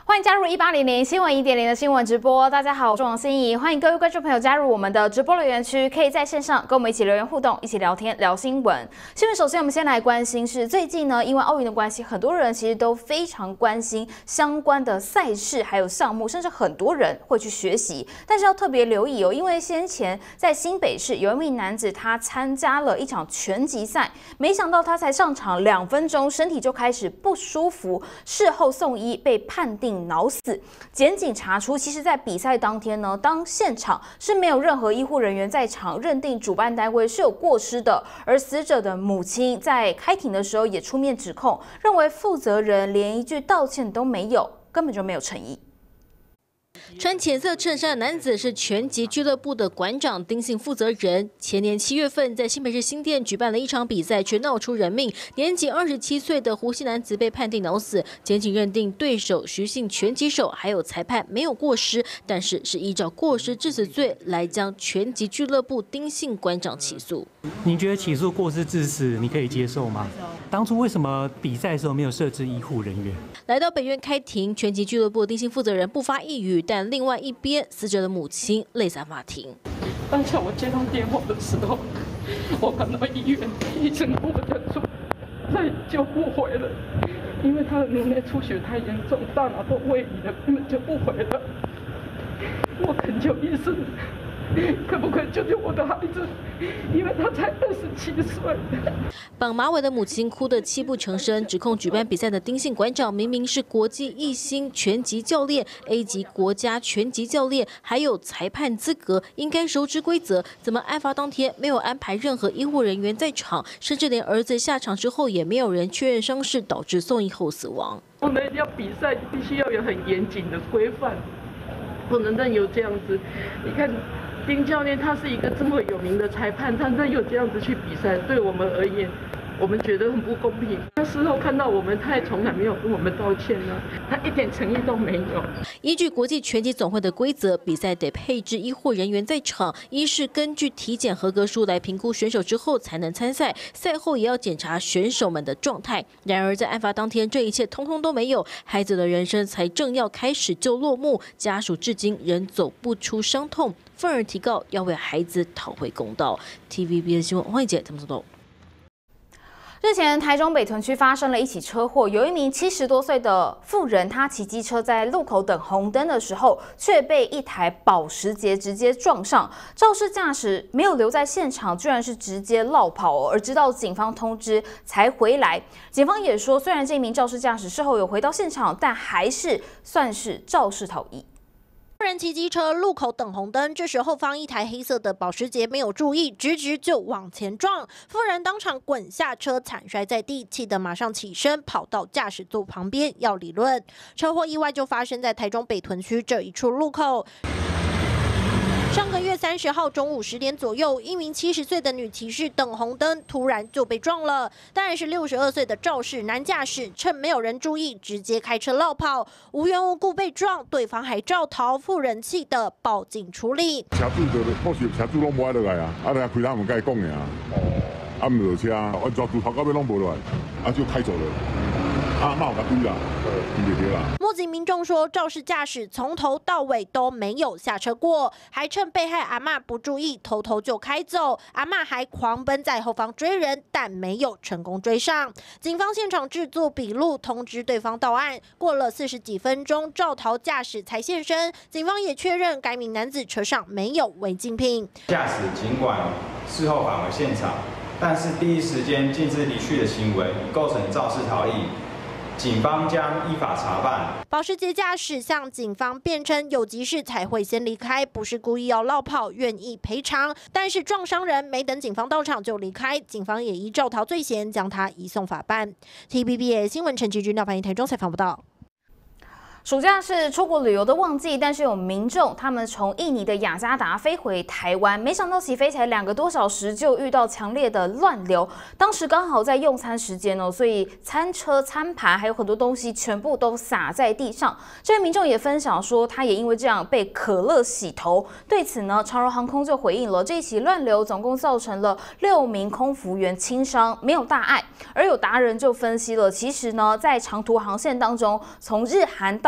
欢迎加入1800新闻1.0的新闻直播。大家好，我是王心怡，欢迎各位观众朋友加入我们的直播留言区，可以在线上跟我们一起留言互动，一起聊天聊新闻。首先我们先来关心是最近呢，因为奥运的关系，很多人其实都非常关心相关的赛事还有项目，甚至很多人会去学习。但是要特别留意哦，因为先前在新北市有一名男子他参加了一场拳击赛，没想到他才上场2分钟，身体就开始不舒服，事后送医被判定脑死。检警查出，其实在比赛当天呢，当现场是没有任何医护人员在场，认定主办单位是有过失的。而死者的母亲在开庭的时候也出面指控，认为负责人连一句道歉都没有，根本就没有诚意。 穿浅色衬衫的男子是拳击俱乐部的馆长丁姓负责人。前年7月份，在新北市新店举办了一场比赛，却闹出人命。年仅27岁的胡姓男子被判定脑死。检警认定对手徐姓拳击手还有裁判没有过失，但是依照过失致死罪来将拳击俱乐部丁姓馆长起诉。 您觉得起诉过失致死，你可以接受吗？当初为什么比赛的时候没有设置医护人员？ 来到北院开庭，拳击俱乐部丁姓负责人不发一语，但另外一边，死者的母亲泪洒法庭。 当下我接到电话的时候，我赶到医院，医生跟我讲说，再救不回了，因为他的颅内出血太严重，大脑都位移了，根本救不回了。我恳求医生，可不可以救救我的孩子？因为他才27岁。 绑马尾的母亲哭得泣不成声，指控举办比赛的丁姓馆长明明是国际一星拳击教练、A 级国家拳击教练，还有裁判资格，应该熟知规则，怎么案发当天没有安排任何医护人员在场，甚至连儿子下场之后也没有人确认伤势，导致送医后死亡。 我们要比赛，必须要有很严谨的规范，不能任由这样子。你看。丁教练他是一个这么有名的裁判，他任由这样子去比赛，对我们而言，我们觉得很不公平。他事后看到我们，他也从来没有跟我们道歉呢，他一点诚意都没有。 依据国际拳击总会的规则，比赛得配置医护人员在场，一是根据体检合格书来评估选手之后才能参赛，赛后也要检查选手们的状态。然而在案发当天，这一切通通都没有，孩子的人生才正要开始就落幕，家属至今仍走不出伤痛，愤而提告要为孩子讨回公道。TVBS 新闻黄慧姐他们说。 日前，台中北屯区发生了一起车祸，有一名70多岁的妇人，她骑机车在路口等红灯的时候，却被一台保时捷直接撞上。肇事驾驶没有留在现场，居然是直接落跑而直到警方通知才回来。警方也说，虽然这名肇事驾驶事后有回到现场，但还是算是肇事逃逸。 妇人骑机车路口等红灯，这时后方一台黑色的保时捷没有注意，直就往前撞，妇人当场滚下车，惨摔在地，气得马上起身跑到驾驶座旁边要理论。车祸意外就发生在台中北屯区这一处路口。上个月30号中午10点左右，一名70岁的女骑士等红灯，突然就被撞了。当然是62岁的肇事男驾驶，趁没有人注意，直接开车落跑，无缘无故被撞，对方还照逃，妇人气得报警处理。 车主保时车主拢无爱落来啊，来开他门甲伊讲的啊，唔落车，安全拄头到尾拢无落来，就开走了。骂我个对啦， 目击民众说，肇事驾驶从头到尾都没有下车过，还趁被害阿嬷不注意，偷就开走。阿嬷还狂奔在后方追人，但没有成功追上。警方现场制作笔录，通知对方到案。过了40几分钟，肇逃驾驶才现身。警方也确认该名男子车上没有违禁品。 驾驶尽管事后返回现场，但是第一时间径自离去的行为构成肇事逃逸。警方将依法查办。 保时捷驾驶向警方辩称，有急事才会先离开，不是故意要落跑，愿意赔偿。但是撞伤人没等警方到场就离开，警方也依肇逃罪嫌将他移送法办。TVBS 新闻陈其君、廖凡怡台中采访报道。 暑假是出国旅游的旺季，但是有民众他们从印尼的雅加达飞回台湾，没想到起飞才2个多小时就遇到强烈的乱流。当时刚好在用餐时间哦，所以餐车、餐盘还有很多东西全部都洒在地上。这位民众也分享说，他也因为这样被可乐洗头。对此呢，长荣航空就回应了，这起乱流总共造成了6名空服员轻伤，没有大碍。而有达人就分析了，其实呢，在长途航线当中，从日韩到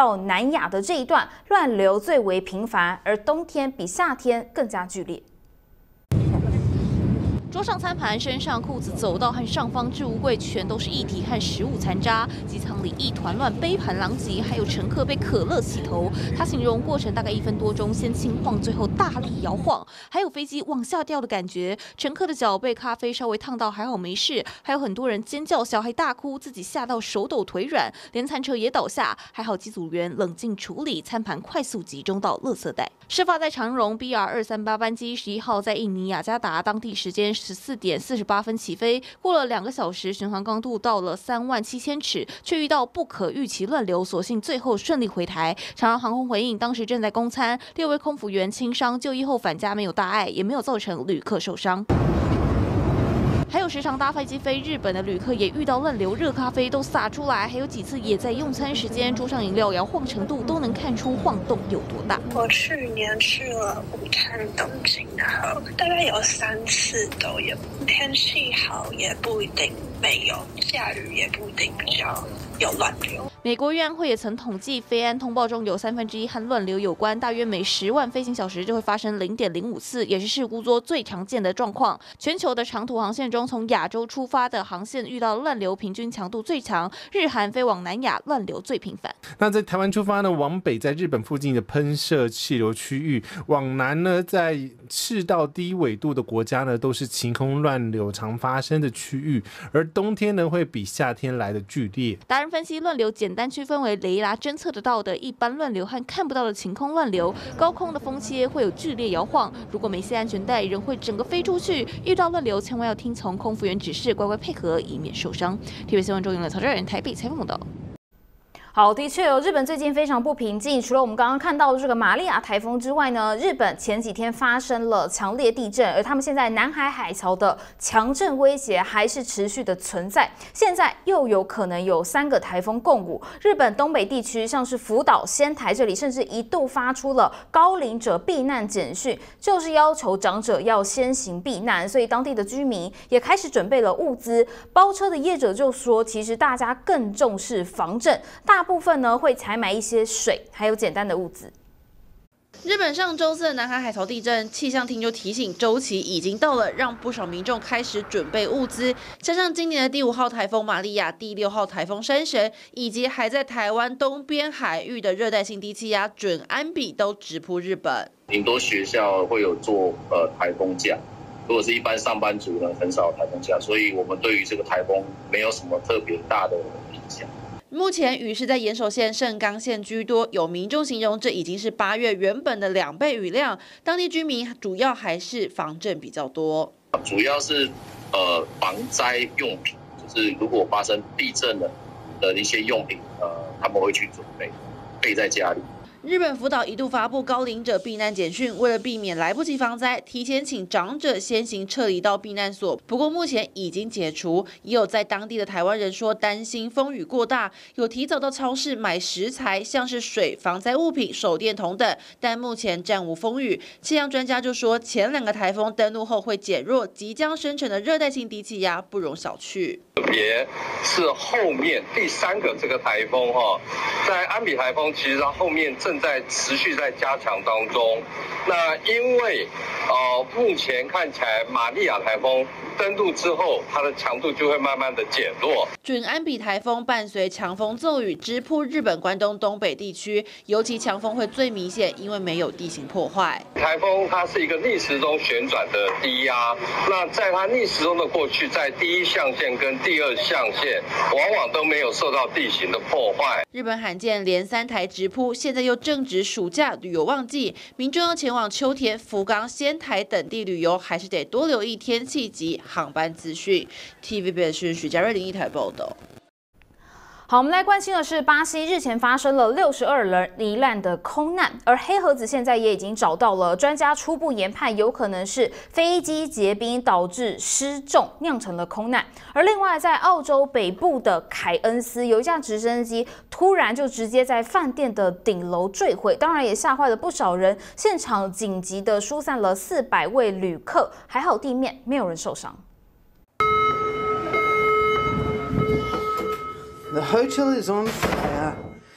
到南亚的这一段乱流最为频繁，而冬天比夏天更加剧烈。 桌上餐盘、身上裤子、走道和上方置物柜全都是液体和食物残渣，机舱里一团乱，杯盘狼藉，还有乘客被可乐洗头。他形容过程大概1分多钟，先轻晃，最后大力摇晃，还有飞机往下掉的感觉。乘客的脚被咖啡稍微烫到，还好没事。还有很多人尖叫，小孩大哭，自己吓到手抖腿软，连餐车也倒下，还好机组员冷静处理，餐盘快速集中到垃圾袋。事发在长荣 BR238 班机11号在印尼雅加达，当地时间14点48分起飞，过了2个小时，巡航高度到了37000尺，却遇到不可预期乱流，所幸最后顺利回台。长荣航空回应，当时正在供餐，6位空服员轻伤，就医后返家没有大碍，也没有造成旅客受伤。 还有时常搭飞机飞日本的旅客也遇到乱流，热咖啡都洒出来，还有几次也在用餐时间，桌上饮料摇晃程度都能看出晃动有多大。 我去年去了5趟东京，然后大概有3次都有。天气好也不一定没有，下雨也不一定比较有乱流。 美国运安会也曾统计，飞安通报中有1/3和乱流有关，大约每10万飞行小时就会发生0.05次，也是事故中最常见的状况。全球的长途航线中，从亚洲出发的航线遇到乱流平均强度最强，日韩飞往南亚乱流最频繁。 那在台湾出发呢，往北在日本附近的喷射气流区域，往南呢在赤道低纬度的国家呢，都是晴空乱流常发生的区域，而冬天呢会比夏天来的剧烈。 达人分析，乱流简单区分为雷达侦测得到的一般乱流和看不到的晴空乱流。高空的风切会有剧烈摇晃，如果没系安全带，人会整个飞出去。遇到乱流，千万要听从空服员指示，乖乖配合，以免受伤。TVB 新闻中，曹兆仁台北采访报道。 好，的确日本最近非常不平静。除了我们刚刚看到的这个玛利亚台风之外呢，日本前几天发生了强烈地震，而他们现在南海海槽的强震威胁还是持续的存在。现在又有可能有3个台风共舞，日本东北地区像是福岛、仙台这里，甚至一度发出了高龄者避难简讯，就是要求长者要先行避难。所以当地的居民也开始准备了物资。包车的业者就说，其实大家更重视防震，大部分呢会采买一些水，还有简单的物资。 日本上周4的南海海槽地震，气象厅就提醒周期已经到了，让不少民众开始准备物资。加上今年的第5号台风玛利亚、第6号台风山神，以及还在台湾东边海域的热带性低气压准安比都直扑日本。 很多学校会有做台风假，如果是一般上班族呢，很少台风假，所以我们对于这个台风没有什么特别大的影响。 目前雨是在岩手县、盛冈县居多，有民众形容这已经是8月原本的2倍雨量。当地居民主要还是防震比较多， 主要是防灾用品，就是如果发生地震的一些用品，他们会去准备在家里。 日本福岛一度发布高龄者避难简讯，为了避免来不及防灾，提前请长者先行撤离到避难所。不过目前已经解除，也有在当地的台湾人说担心风雨过大，有提早到超市买食材，像是水、防灾物品、手电筒等，但目前暂无风雨。气象专家就说，前2个台风登陆后会减弱，即将生成的热带性低气压不容小觑。 特别是后面第3个这个台风在安比台风，其实它后面正在持续在加强当中。那因为目前看起来玛利亚台风登陆之后，它的强度就会慢慢的减弱。 准安比台风伴随强风骤雨直扑日本关东东北地区，尤其强风会最明显，因为没有地形破坏。 台风它是一个逆时钟旋转的低压，那在它逆时钟的过去，在第1象限跟第2象限，往往都没有受到地形的破坏。 日本罕见连3台直扑，现在又正值暑假旅游旺季，民众要前往秋田、福冈、仙台等地旅游，还是得多留意天气及航班资讯。TVB 的是许嘉瑞01台报道。 好，我们来关心的是，巴西日前发生了62人罹难的空难，而黑盒子现在也已经找到了，专家初步研判有可能是飞机结冰导致失重酿成了空难。而另外，在澳洲北部的凯恩斯，有一架直升机突然就直接在饭店的顶楼坠毁，当然也吓坏了不少人，现场紧急的疏散了400位旅客，还好地面没有人受伤。 The hotel is on fire.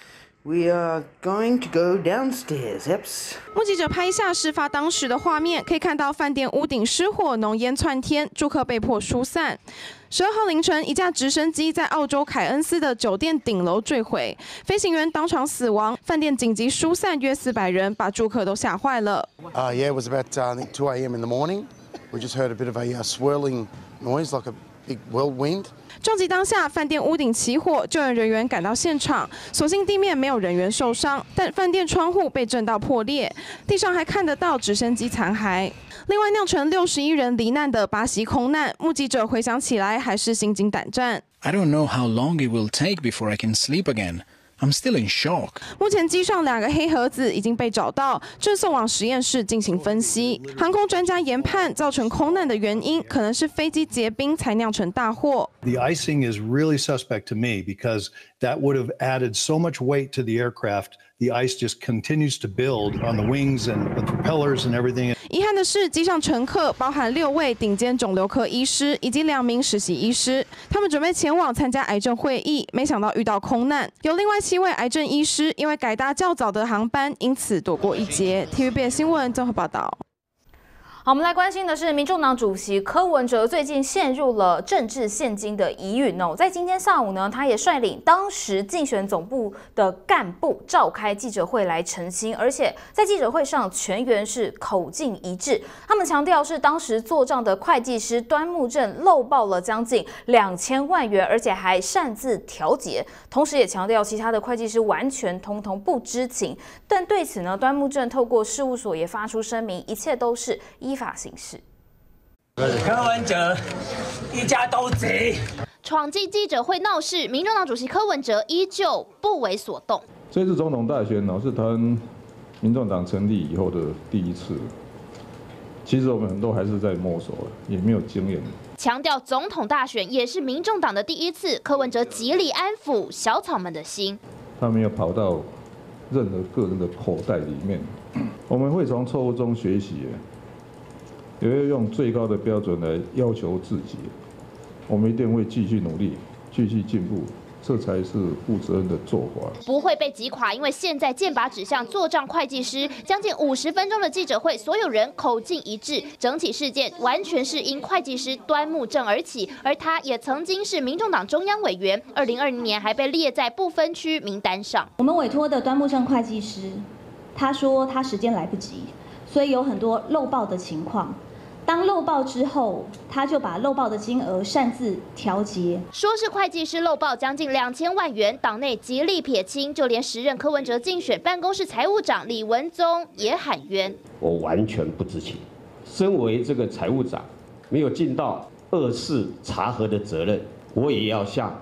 We are going to go downstairs, Eps. 目击者拍下事发当时的画面，可以看到饭店屋顶失火，浓烟窜天，住客被迫疏散。12号凌晨，一架直升机在澳洲凯恩斯的酒店顶楼坠毁，飞行员当场死亡，饭店紧急疏散约400人，把住客都吓坏了。 Yeah, it was about I think 2 a.m. in the morning. We just heard a bit of a swirling noise, like a big whirlwind. 撞击当下，饭店屋顶起火，救援人员赶到现场，所幸地面没有人员受伤，但饭店窗户被震到破裂，地上还看得到直升机残骸。另外，酿成61人罹难的巴西空难，目击者回想起来还是心惊胆战。 I don't know how long it will take before I can sleep again. I'm still in shock. 目前机上2个黑盒子已经被找到，正送往实验室进行分析。航空专家研判，造成空难的原因可能是飞机结冰才酿成大祸。 The icing is really suspect to me because that would have added so much weight to the aircraft. The ice just continues to build on the wings and the propellers and everything. 遗憾的是，机上乘客包含6位顶尖肿瘤科医师以及2名实习医师，他们准备前往参加癌症会议，没想到遇到空难。有另外7位癌症医师因为改搭较早的航班，因此躲过一劫。TVB 新闻综合报道。 好，我们来关心的是，民众党主席柯文哲最近陷入了政治现金的疑云哦。在今天下午呢，他也率领当时竞选总部的干部召开记者会来澄清，而且在记者会上全员是口径一致。他们强调是当时做账的会计师端木正漏报了将近2000万元，而且还擅自调节。同时也强调其他的会计师完全通通不知情。但对此呢，端木正透过事务所也发出声明，一切都是依法行事。 柯文哲一家都贼， 闯进记者会闹事，民众党主席柯文哲依旧不为所动。 这次总统大选呢，是台湾民众党成立以后的第一次。其实我们很多还是在摸索，也没有经验。 强调总统大选也是民众党的第一次，柯文哲极力安抚小草们的心。 他没有跑到任何个人的口袋里面，我们会从错误中学习。也会用最高的标准来要求自己，我们一定会继续努力，继续进步，这才是负责任的做法。 不会被击垮，因为现在箭靶指向作账会计师，将近50分钟的记者会，所有人口径一致，整起事件完全是因会计师端木正而起，而他也曾经是民众党中央委员，2020年还被列在不分区名单上。 我们委托的端木正会计师，他说他时间来不及，所以有很多漏报的情况。当漏报之后，他就把漏报的金额擅自调节， 说是会计师漏报将近2000万元，党内极力撇清，就连时任柯文哲竞选办公室财务长李文宗也喊冤。 我完全不知情，身为这个财务长，没有尽到2次查核的责任，我也要向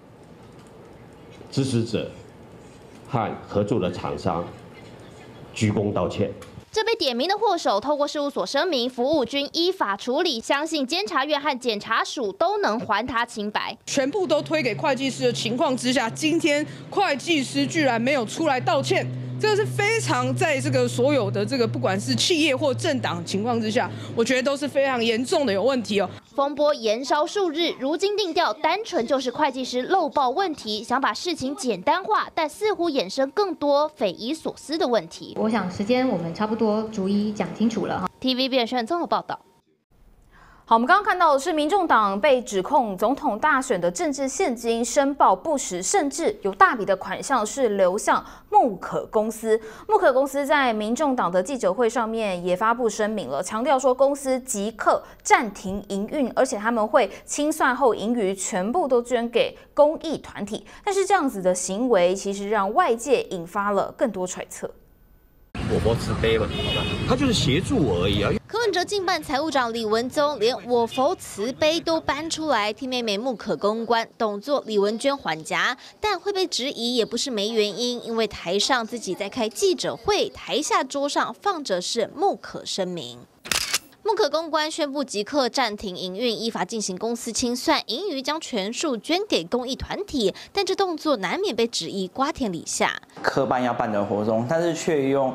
支持者和合作的厂商鞠躬道歉。 这被点名的祸首透过事务所声明，服务均依法处理，相信监察院和检察署都能还他清白。 全部都推给会计师的情况之下，今天会计师居然没有出来道歉，这个是非常在这个所有的这个不管是企业或政党情况之下，我觉得都是非常严重的有问题哦。 风波延烧数日，如今定调单纯就是会计师漏报问题，想把事情简单化，但似乎衍生更多匪夷所思的问题。 我想时间我们差不多逐一讲清楚了。 TVB 新闻综合报道。 好，我们刚刚看到的是民众党被指控总统大选的政治现金申报不实，甚至有大笔的款项是流向木可公司。木可公司在民众党的记者会上面也发布声明了，强调说公司即刻暂停营运，而且他们会清算后盈余全部都捐给公益团体。但是这样子的行为其实让外界引发了更多揣测。 我佛慈悲嘛，他就是协助我而已啊。 柯文哲竞办财务长李文宗连我佛慈悲都搬出来替妹妹木可公关，动作李文娟还价，但会被质疑也不是没原因，因为台上自己在开记者会，台下桌上放着是木可声明。木可公关宣布即刻暂停营运，依法进行公司清算，盈余将全数捐给公益团体。但这动作难免被质疑瓜田李下。 科办要办的活动，但是却用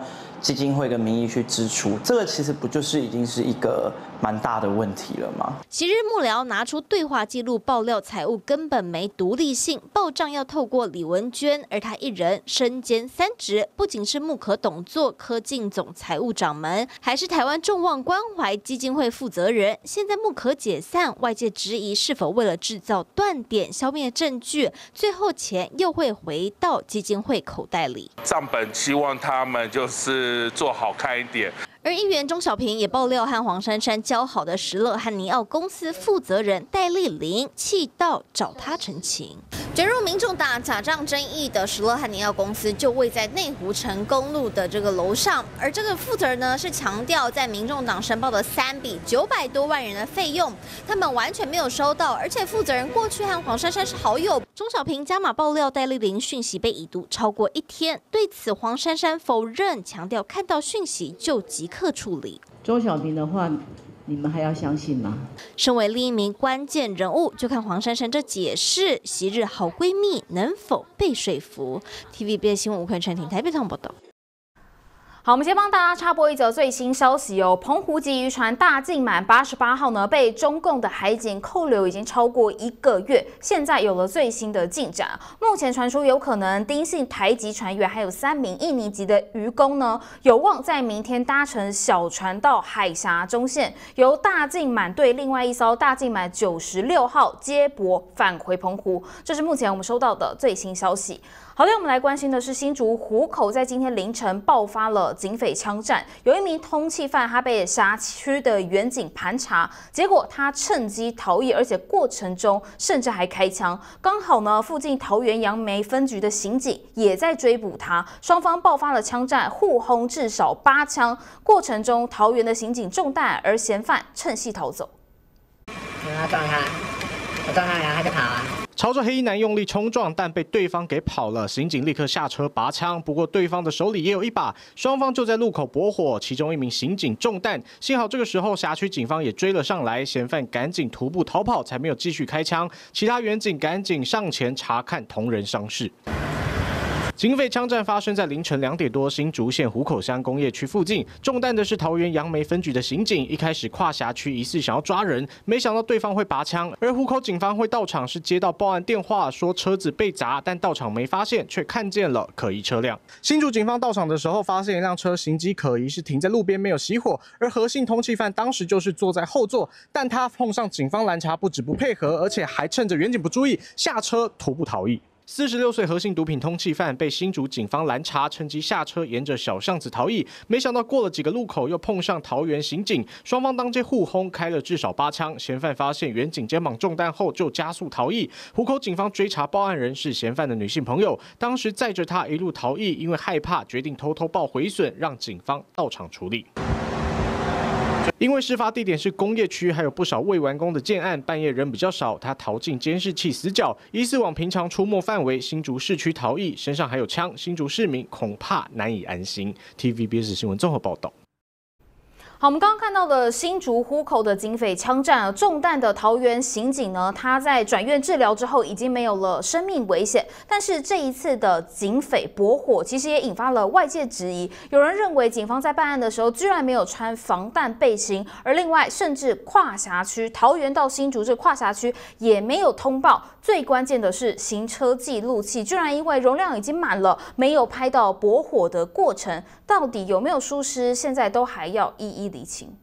基金会跟民意去支出，这个其实不就是已经是一个蛮大的问题了吗？ 昔日幕僚拿出对话记录爆料财务根本没独立性，报账要透过李文娟，而她一人身兼3职，不仅是木可董座科进总财务掌门，还是台湾众望关怀基金会负责人。现在木可解散，外界质疑是否为了制造断点、消灭证据，最后钱又会回到基金会口袋里。 账本希望他们就是做好看一点。 而议员钟小平也爆料，和黄珊珊交好的石勒和尼奥公司负责人戴丽玲气到找他澄清。卷入民众党假账争议的石勒和尼奥公司就位在内湖成公路的这个楼上，而这个负责人呢是强调在民众党申报的3笔900多万元的费用，他们完全没有收到，而且负责人过去和黄珊珊是好友。钟小平加码爆料，戴丽玲讯息被已读超过1天，对此黄珊珊否认，强调看到讯息就即刻处理。 钟小平的话，你们还要相信吗？ 身为另一名关键人物，就看黄珊珊这解释，昔日好闺蜜能否被说服 ？TVBS 新闻吴坤成台北报道。 好，我们先帮大家插播一则最新消息哦。澎湖籍渔船大靖满88号呢，被中共的海警扣留已经超过1个月，现在有了最新的进展。目前传出有可能丁姓台籍船员还有3名印尼籍的渔工呢，有望在明天搭乘小船到海峡中线，由大靖满对另外一艘大靖满96号接驳返回澎湖。这是目前我们收到的最新消息。好的，我们来关心的是新竹湖口在今天凌晨爆发了警匪枪战，有一名通缉犯他被辖区的员警盘查，结果他趁机逃逸，而且过程中甚至还开枪。刚好呢，附近桃园杨梅分局的刑警也在追捕他，双方爆发了枪战，互轰至少8枪。过程中，桃园的刑警中弹，而嫌犯趁隙逃走。 我撞他，然后他就跑啊。 朝着黑衣男用力冲撞，但被对方给跑了。刑警立刻下车拔枪，不过对方的手里也有一把，双方就在路口搏火，其中一名刑警中弹，幸好这个时候辖区警方也追了上来，嫌犯赶紧徒步逃跑，才没有继续开枪。其他员警赶紧上前查看同仁伤势。警匪枪战发生在凌晨2点多，新竹县湖口乡工业区附近。中弹的是桃园杨梅分局的刑警，一开始跨辖区疑似想要抓人，没想到对方会拔枪。而湖口警方会到场是接到报案电话，说车子被砸，但到场没发现，却看见了可疑车辆。新竹警方到场的时候，发现一辆车行迹可疑，是停在路边没有熄火，而何姓通缉犯当时就是坐在后座，但他碰上警方拦查，不止不配合，而且还趁着员警不注意下车徒步逃逸。46岁何姓毒品通缉犯被新竹警方拦查，趁机下车沿着小巷子逃逸，没想到过了几个路口又碰上桃园刑警，双方当街互轰，开了至少8枪。嫌犯发现员警肩膀中弹后就加速逃逸，湖口警方追查报案人是嫌犯的女性朋友，当时载着她一路逃逸，因为害怕决定偷偷报毁损，让警方到场处理。因为事发地点是工业区，还有不少未完工的建案，半夜人比较少，他逃进监视器死角，疑似往平常出没范围新竹市区逃逸，身上还有枪，新竹市民恐怕难以安心。TVBS 新闻综合报道。 好，我们刚刚看到的新竹湖口的警匪枪战，中弹的桃园刑警呢，他在转院治疗之后已经没有了生命危险，但是这一次的警匪搏火，其实也引发了外界质疑。有人认为警方在办案的时候居然没有穿防弹背心，而另外甚至跨辖区桃园到新竹这跨辖区也没有通报。最关键的是行车记录器居然因为容量已经满了，没有拍到搏火的过程，到底有没有疏失，现在都还要一一厘清。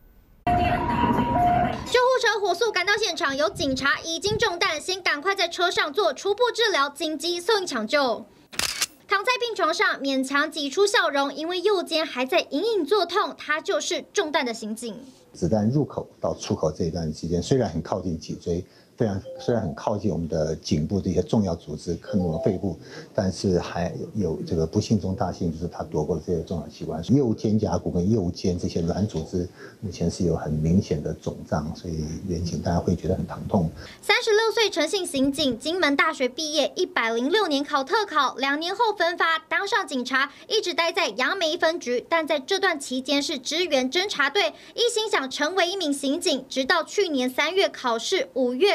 救护车火速赶到现场，有警察已经中弹，先赶快在车上做初步治疗，紧急送医抢救。躺在病床上，勉强挤出笑容，因为右肩还在隐隐作痛，他就是中弹的刑警。 子弹入口到出口这一段期间，虽然很靠近脊椎。虽然很靠近我们的颈部这些重要组织，可能肺部，但是还有这个不幸中大幸，就是他躲过了这些重要器官。右肩胛骨跟右肩这些软组织目前是有很明显的肿胀，所以远景大家会觉得很疼痛。 36岁陈姓刑警，金门大学毕业，106年考特考，2年后分发当上警察，一直待在杨梅分局，但在这段期间是支援侦查队，一心想成为一名刑警，直到去年3月考试，5月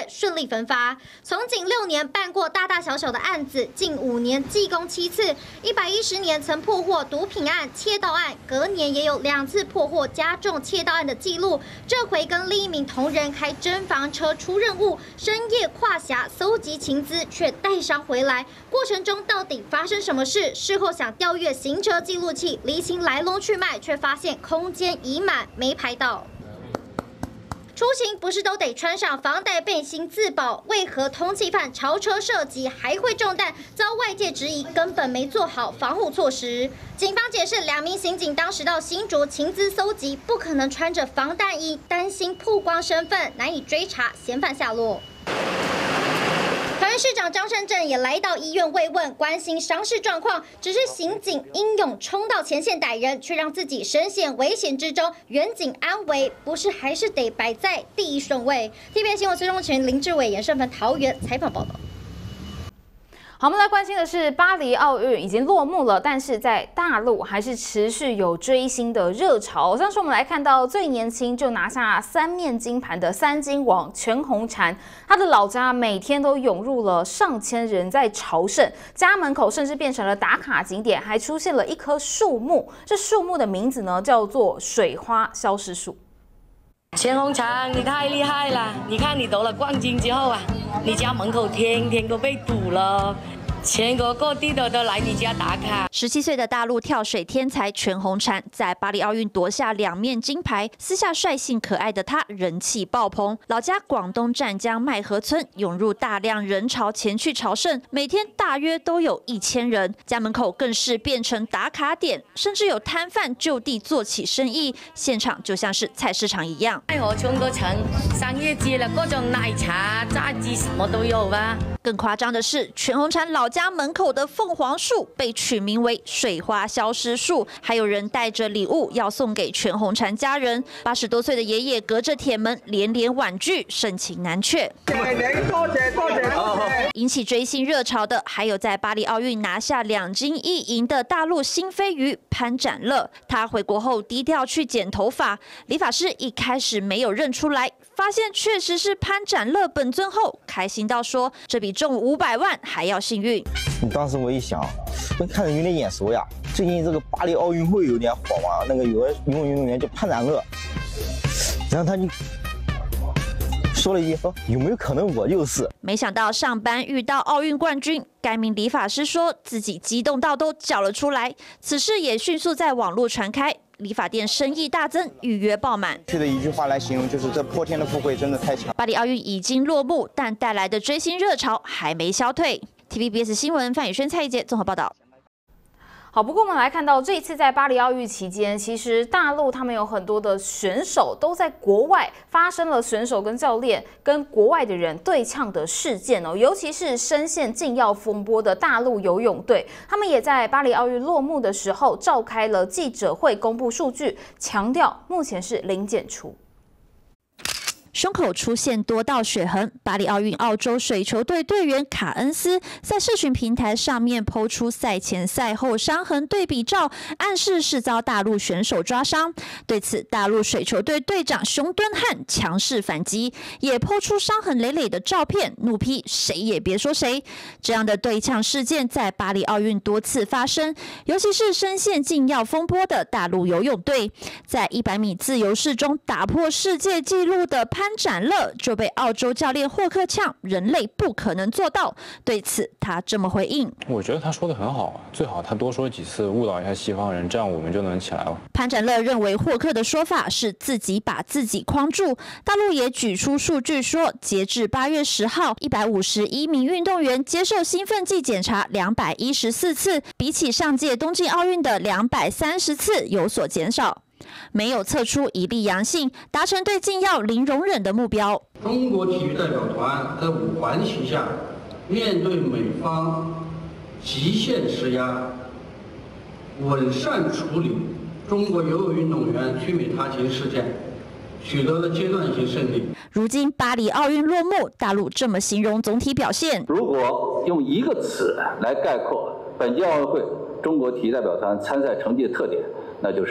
顺利分发。从仅6年办过大大小小的案子，近5年记功7次，110年曾破获毒品案、窃盗案，隔年也有2次破获加重窃盗案的记录。这回跟另一名同仁开侦防车出任务，深夜跨峡搜集情资，却带伤回来。过程中到底发生什么事？事后想调阅行车记录器厘清来龙去脉，却发现空间已满，没拍到。出行不是都得穿上防弹背心自保？为何通缉犯超车射击还会中弹？遭外界质疑根本没做好防护措施。警方解释，2名刑警当时到新竹情资搜集，不可能穿着防弹衣，担心曝光身份，难以追查嫌犯下落。桃园市长张善政也来到医院慰问，关心伤势状况。只是刑警英勇冲到前线逮人，却让自己身陷危险之中，远景安危，不是还是得摆在第1顺位。TVBS 新闻崔中群、林志伟、严胜芬桃园采访报道。 好，我们来关心的是巴黎奥运已经落幕了，但是在大陆还是持续有追星的热潮。像是我们来看到最年轻就拿下3面金牌的3金王全红婵，他的老家每天都涌入了上千人在朝圣，家门口甚至变成了打卡景点，还出现了一棵树木。这树木的名字呢叫做水花消失树。 全红婵，你太厉害了！你看你得了冠军之后啊，你家门口天天都被堵了。全国各地的都来你家打卡。 17岁的大陆跳水天才全红婵在巴黎奥运夺下2面金牌，私下率性可爱的她人气爆棚，老家广东湛江麦河村涌入大量人潮前去朝圣，每天大约都有1000人，家门口更是变成打卡点，甚至有摊贩就地做起生意，现场就像是菜市场一样。 麦河村都成商业街了，各种奶茶、炸鸡什么都有吧。 更夸张的是，全红婵老家门口的凤凰树被取名为水花消失树，还有人带着礼物要送给全红婵家人。80多岁的爷爷隔着铁门连连婉拒，盛情难却。多谢。引起追星热潮的还有在巴黎奥运拿下2金1银的大陆新飞鱼潘展乐，他回国后低调去剪头发，理发师一开始没有认出来，发现确实是潘展乐本尊后，开心到说这比中500万还要幸运。 当时我一想，看着有点眼熟呀。最近这个巴黎奥运会有点火嘛，那个有个游泳运动员叫潘展乐，然后他就说了一句说有没有可能我就是？ 没想到上班遇到奥运冠军，该名理发师说自己激动到都叫了出来。此事也迅速在网络传开。理发店生意大增，预约爆满。 的一句话来形容，就是这泼天的富贵真的太强。 巴黎奥运已经落幕，但带来的追星热潮还没消退。TVBS 新闻范宇轩、蔡一杰综合报道。 好，不过我们来看到这一次在巴黎奥运期间，其实大陆他们有很多的选手都在国外发生了选手跟教练跟国外的人对呛的事件哦，尤其是深陷禁药风波的大陆游泳队，他们也在巴黎奥运落幕的时候召开了记者会，公布数据，强调目前是零检出。 胸口出现多道血痕，巴黎奥运澳洲水球队队员卡恩斯在社群平台上面抛出赛前赛后伤痕对比照，暗示是遭大陆选手抓伤。对此，大陆水球队队长熊敦汉强势反击，也抛出伤痕累累的照片，怒批谁也别说谁。这样的对呛事件在巴黎奥运多次发生，尤其是深陷禁药风波的大陆游泳队，在100米自由式中打破世界纪录的潘展乐就被澳洲教练霍克呛，人类不可能做到。对此，他这么回应：“ 我觉得他说的很好，最好他多说几次，误导一下西方人，这样我们就能起来了。” 潘展乐认为霍克的说法是自己把自己框住。大陆也举出数据说，截至8月10号，151名运动员接受兴奋剂检查214次，比起上届东京奥运的230次有所减少。没有测出一例阳性，达成对禁药零容忍的目标。 中国体育代表团在五环旗下，面对美方极限施压，稳善处理中国游泳运动员居美他情事件，取得了阶段性胜利。 如今巴黎奥运落幕，大陆这么形容总体表现： 如果用一个词来概括本届奥运会中国体育代表团参赛成绩的特点，那就是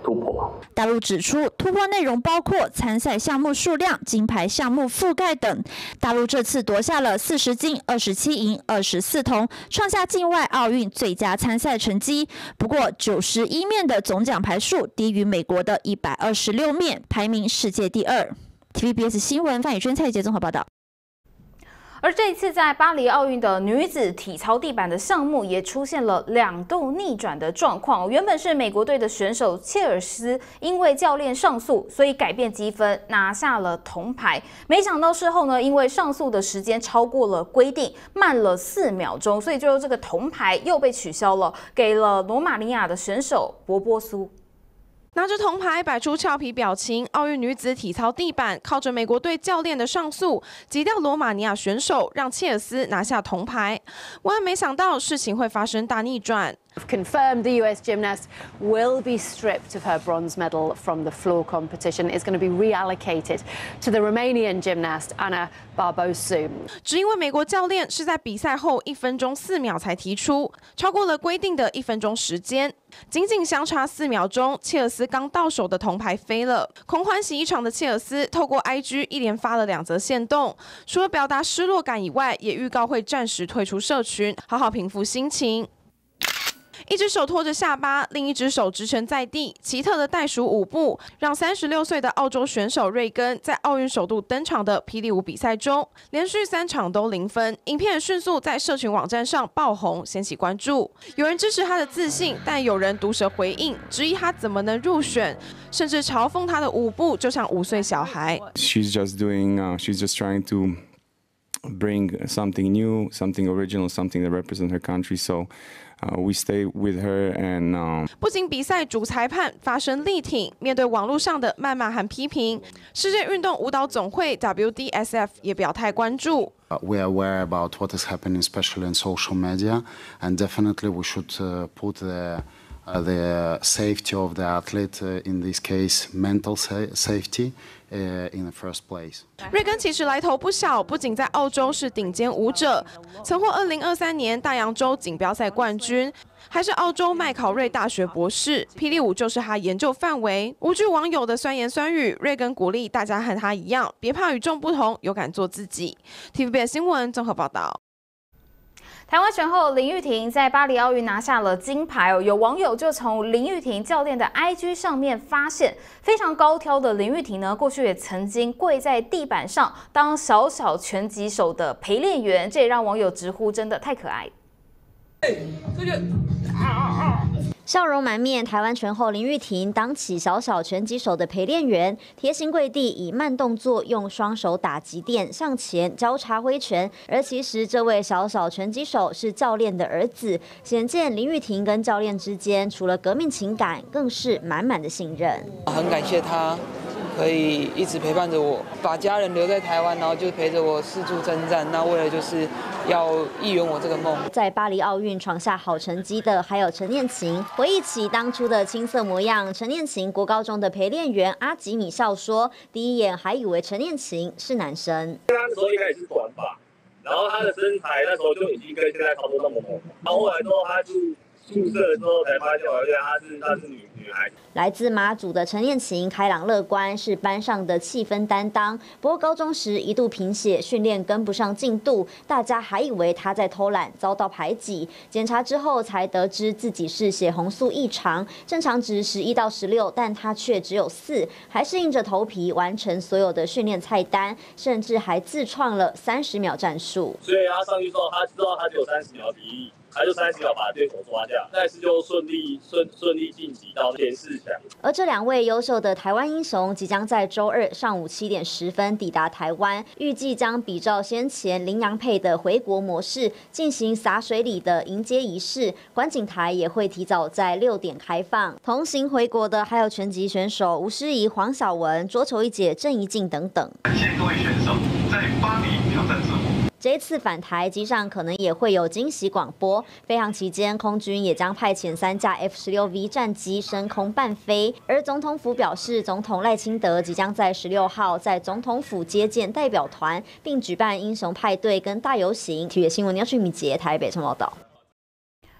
突破。 大陆指出，突破内容包括参赛项目数量、金牌项目覆盖等。大陆这次夺下了40金、27银、24铜，创下境外奥运最佳参赛成绩。不过91面的总奖牌数低于美国的126面，排名世界第2。TVBS 新闻范宇娟、蔡怡杰综合报道。 而这一次在巴黎奥运的女子体操地板的项目也出现了2度逆转的状况。原本是美国队的选手切尔斯因为教练上诉，所以改变积分拿下了铜牌。没想到事后呢，因为上诉的时间超过了规定，慢了4秒钟，所以最后这个铜牌又被取消了，给了罗马尼亚的选手博波苏。 拿着铜牌摆出俏皮表情，奥运女子体操地板靠着美国队教练的上诉，击掉罗马尼亚选手，让切尔斯拿下铜牌。万万没想到事情会发生大逆转。 Confirmed the US gymnast will be stripped of her bronze medal from the floor competition. It's going to be reallocated to the Romanian gymnast Ana Barbosu. 只因为美国教练是在比赛后1分钟4秒才提出，超过了规定的1分钟时间，仅仅相差4秒钟，切尔斯刚到手的铜牌飞了。空欢喜一场的切尔斯透过 IG 一连发了2则限动，除了表达失落感以外，也预告会暂时退出社群，好好平复心情。一只手托着下巴，另一只手支撑在地，奇特的袋鼠舞步，让36岁的澳洲选手瑞根在奥运首度登场的霹雳舞比赛中，连续3场都0分。影片迅速在社群网站上爆红，掀起关注。有人支持他的自信，但有人毒舌回应，质疑他怎么能入选，甚至嘲讽他的舞步就像5岁小孩。 She's just trying to bring something new, something original, something that represents her country. So we stay with her and. 不仅比赛主裁判发声力挺，面对网络上的谩骂和批评，世界运动舞蹈总会 WDSF 也表态关注。 We are aware about what is happening, especially in social media, and definitely we should put the safety of the athlete, in this case, mental safety, in the first place. 瑞根其实来头不小，不仅在澳洲是顶尖舞者，曾获2023年大洋洲锦标赛冠军，还是澳洲麦考瑞大学博士。霹雳舞就是他研究范围。无惧网友的酸言酸语，瑞根鼓励大家和他一样，别怕与众不同，勇敢做自己。TVBS 新闻综合报道。 台湾选后林玉婷在巴黎奥运拿下了金牌哦，有网友就从林玉婷教练的 IG 上面发现，非常高挑的林玉婷呢，过去也曾经跪在地板上当小小拳击手的陪练员，这也让网友直呼真的太可爱。 笑容满面，台湾拳后林玉婷当起小小拳击手的陪练员，贴心跪地，以慢动作用双手打击垫向前交叉挥拳。而其实这位小小拳击手是教练的儿子，显见林玉婷跟教练之间除了革命情感，更是满满的信任。 很感谢他可以一直陪伴着我，把家人留在台湾，然后就陪着我四处征战。那为了就是要一圆我这个梦。 在巴黎奥运闯下好成绩的还有陈念琴，回忆起当初的青涩模样，陈念琴国高中的陪练员阿吉米笑说，第一眼还以为陈念琴是男生。 他那时候一开始是短发，然后他的身材那时候就已经跟现在差不多那么猛，然后后来之后他就宿舍之后才发现，原来她是女孩子。 来自马祖的陈念琴开朗乐观，是班上的气氛担当。不过高中时一度贫血，训练跟不上进度，大家还以为她在偷懒，遭到排挤。检查之后才得知自己是血红素异常，正常值11到16，但她却只有4，还是硬着头皮完成所有的训练菜单，甚至还自创了30秒战术。 所以他上去之后，他知道他只有30秒体力。他就30秒把对手抓下，但是就顺利晋级到前4强。 而这2位优秀的台湾英雄即将在周2上午7点10分抵达台湾，预计将比照先前林洋配的回国模式进行洒水礼的迎接仪式。观景台也会提早在6点开放。同行回国的还有拳击选手吴诗怡、黄晓雯、桌球一姐郑怡静等等。 感谢各位选手在巴黎挑战自我。 这一次返台，机上可能也会有惊喜广播。飞航期间，空军也将派遣3架 F-16V 战机升空伴飞。而总统府表示，总统赖清德即将在16号在总统府接见代表团，并举办英雄派对跟大游行。体育新闻，廖俊米杰台北报道。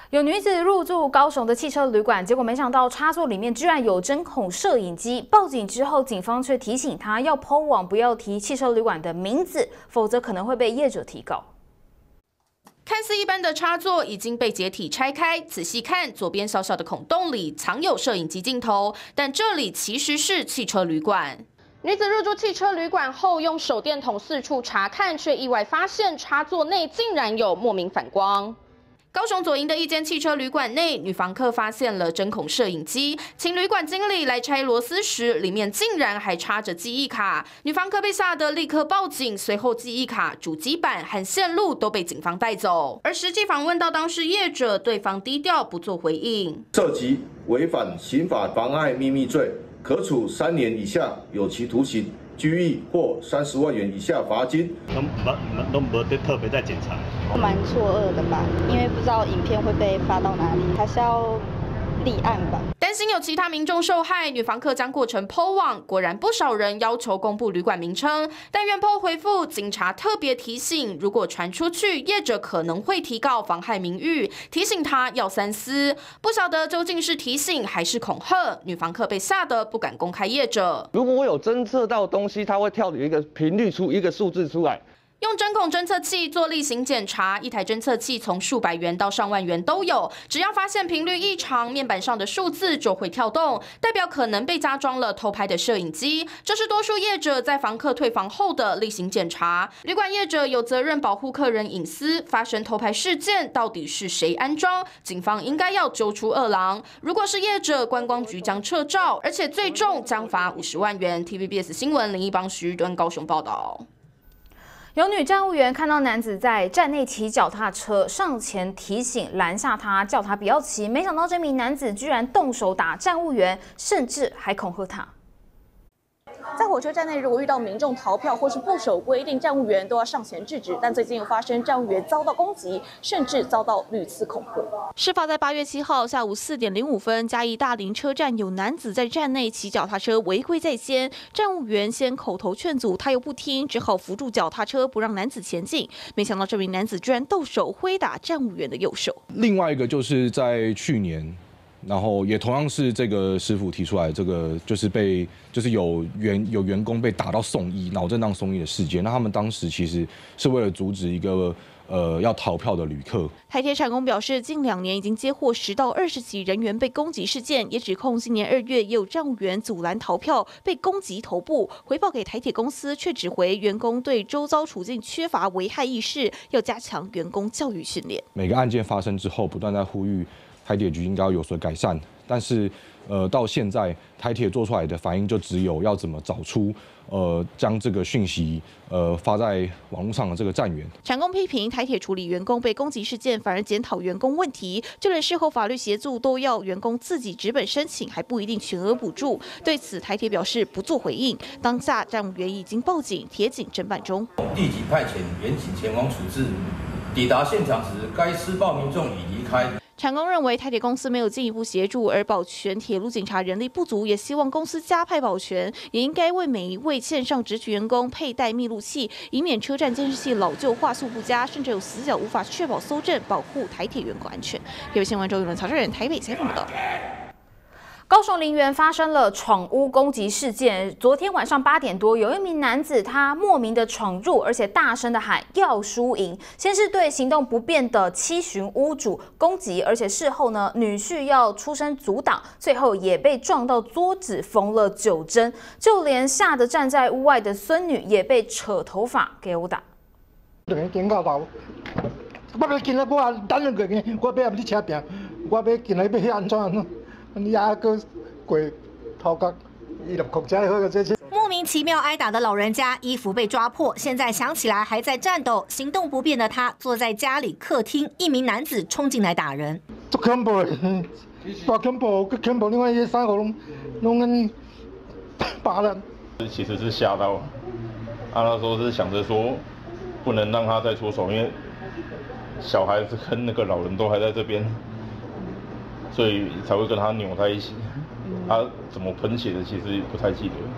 有女子入住高雄的汽车旅馆，结果没想到插座里面居然有针孔摄影机。报警之后，警方却提醒她要PO网，不要提汽车旅馆的名字，否则可能会被业者提告。 看似一般的插座已经被解体拆开，仔细看，左边小小的孔洞里藏有摄影机镜头，但这里其实是汽车旅馆。女子入住汽车旅馆后，用手电筒四处查看，却意外发现插座内竟然有莫名反光。高雄左营的一间汽车旅馆内，女房客发现了针孔摄影机，请旅馆经理来拆螺丝时，里面竟然还插着记忆卡。女房客被吓得立刻报警，随后记忆卡、主机板和线路都被警方带走。而实际访问到当事业者，对方低调不做回应。 涉及违反刑法妨碍秘密罪，可处3年以下有期徒刑、拘役或30万元以下罚金。 都没得特别在检查， 蛮错愕的吧？因为不知道影片会被发到哪里，还是要立案吧。 担心有其他民众受害，女房客将过程PO网，果然不少人要求公布旅馆名称，但原PO回复警察特别提醒，如果传出去，业者可能会提告妨害名誉，提醒他要三思。不晓得究竟是提醒还是恐吓，女房客被吓得不敢公开业者。 如果我有侦测到东西，它会跳有一个频率出一个数字出来。 用针孔侦测器做例行检查，一台侦测器从数百元到上万元都有。只要发现频率异常，面板上的数字就会跳动，代表可能被加装了偷拍的摄影机。这是多数业者在房客退房后的例行检查。旅馆业者有责任保护客人隐私，发生偷拍事件到底是谁安装？警方应该要揪出恶狼。如果是业者，观光局将撤照，而且最重将罚50万元。TVBS 新闻林一邦、徐敦高雄报道。 有女站务员看到男子在站内骑脚踏车，上前提醒拦下他，叫他不要骑。没想到这名男子居然动手打站务员，甚至还恐吓他。 在火车站内，如果遇到民众逃票或是不守规定，站务员都要上前制止。但最近又发生站务员遭到攻击，甚至遭到屡次恐吓。 事发在8月7号下午4点05分，嘉义大林车站有男子在站内骑脚踏车违规在先，站务员先口头劝阻，他又不听，只好扶住脚踏车不让男子前进。没想到这名男子居然动手挥打站务员的右手。 另外一个就是在去年。然后也同样是这个师傅提出来，这个就是有员工被打到送医，脑震荡送医的事件。那他们当时其实是为了阻止一个要逃票的旅客。 台铁产工表示，近2年已经接获10到20起人员被攻击事件，也指控今年2月也有站务员阻拦逃票被攻击头部，回报给台铁公司，却指回员工对周遭处境缺乏危害意识，要加强员工教育训练。 每个案件发生之后，不断在呼吁台铁局应该要有所改善，但是到现在台铁做出来的反应就只有要怎么找出将这个讯息发在网络上的这个站员。 产工批评台铁处理员工被攻击事件，反而检讨员工问题，就连事后法律协助都要员工自己纸本申请，还不一定全额补助。对此，台铁表示不做回应。当下站务员已经报警，铁警侦办中。 立即派遣员警前往处置。抵达现场时，该施暴民众已离开。 产工认为台铁公司没有进一步协助，而保全铁路警察人力不足，也希望公司加派保全，也应该为每一位线上执勤员工佩戴密录器，以免车站监视器老旧、画素不佳，甚至有死角无法确保搜证，保护台铁员工安全。有新闻周宇伦、曹志仁台北采访报道。 高雄林园发生了闯屋攻击事件。昨天晚上8点多，有一名男子他莫名的闯入，而且大声的喊要输赢。先是对行动不便的七旬屋主攻击，而且事后呢，女婿要出声阻挡，最后也被撞到桌子缝了9针。就连吓得站在屋外的孙女也被扯头发给殴打。 我要进来，我等两个月，我要入去车边，我要进来要安怎？压个鬼头壳，伊就控制好个这些。 莫名其妙挨打的老人家，衣服被抓破，现在想起来还在颤抖。行动不便的他坐在家里客厅，一名男子冲进来打人。 足恐怖的，大恐怖，佮恐怖，另外一3个拢跟扒人。 其实是吓到，那时候是想着说，不能让他再出手，因为小孩子跟那个老人都还在这边。所以才会跟他扭在一起。他怎么喷血的，其实不太记得。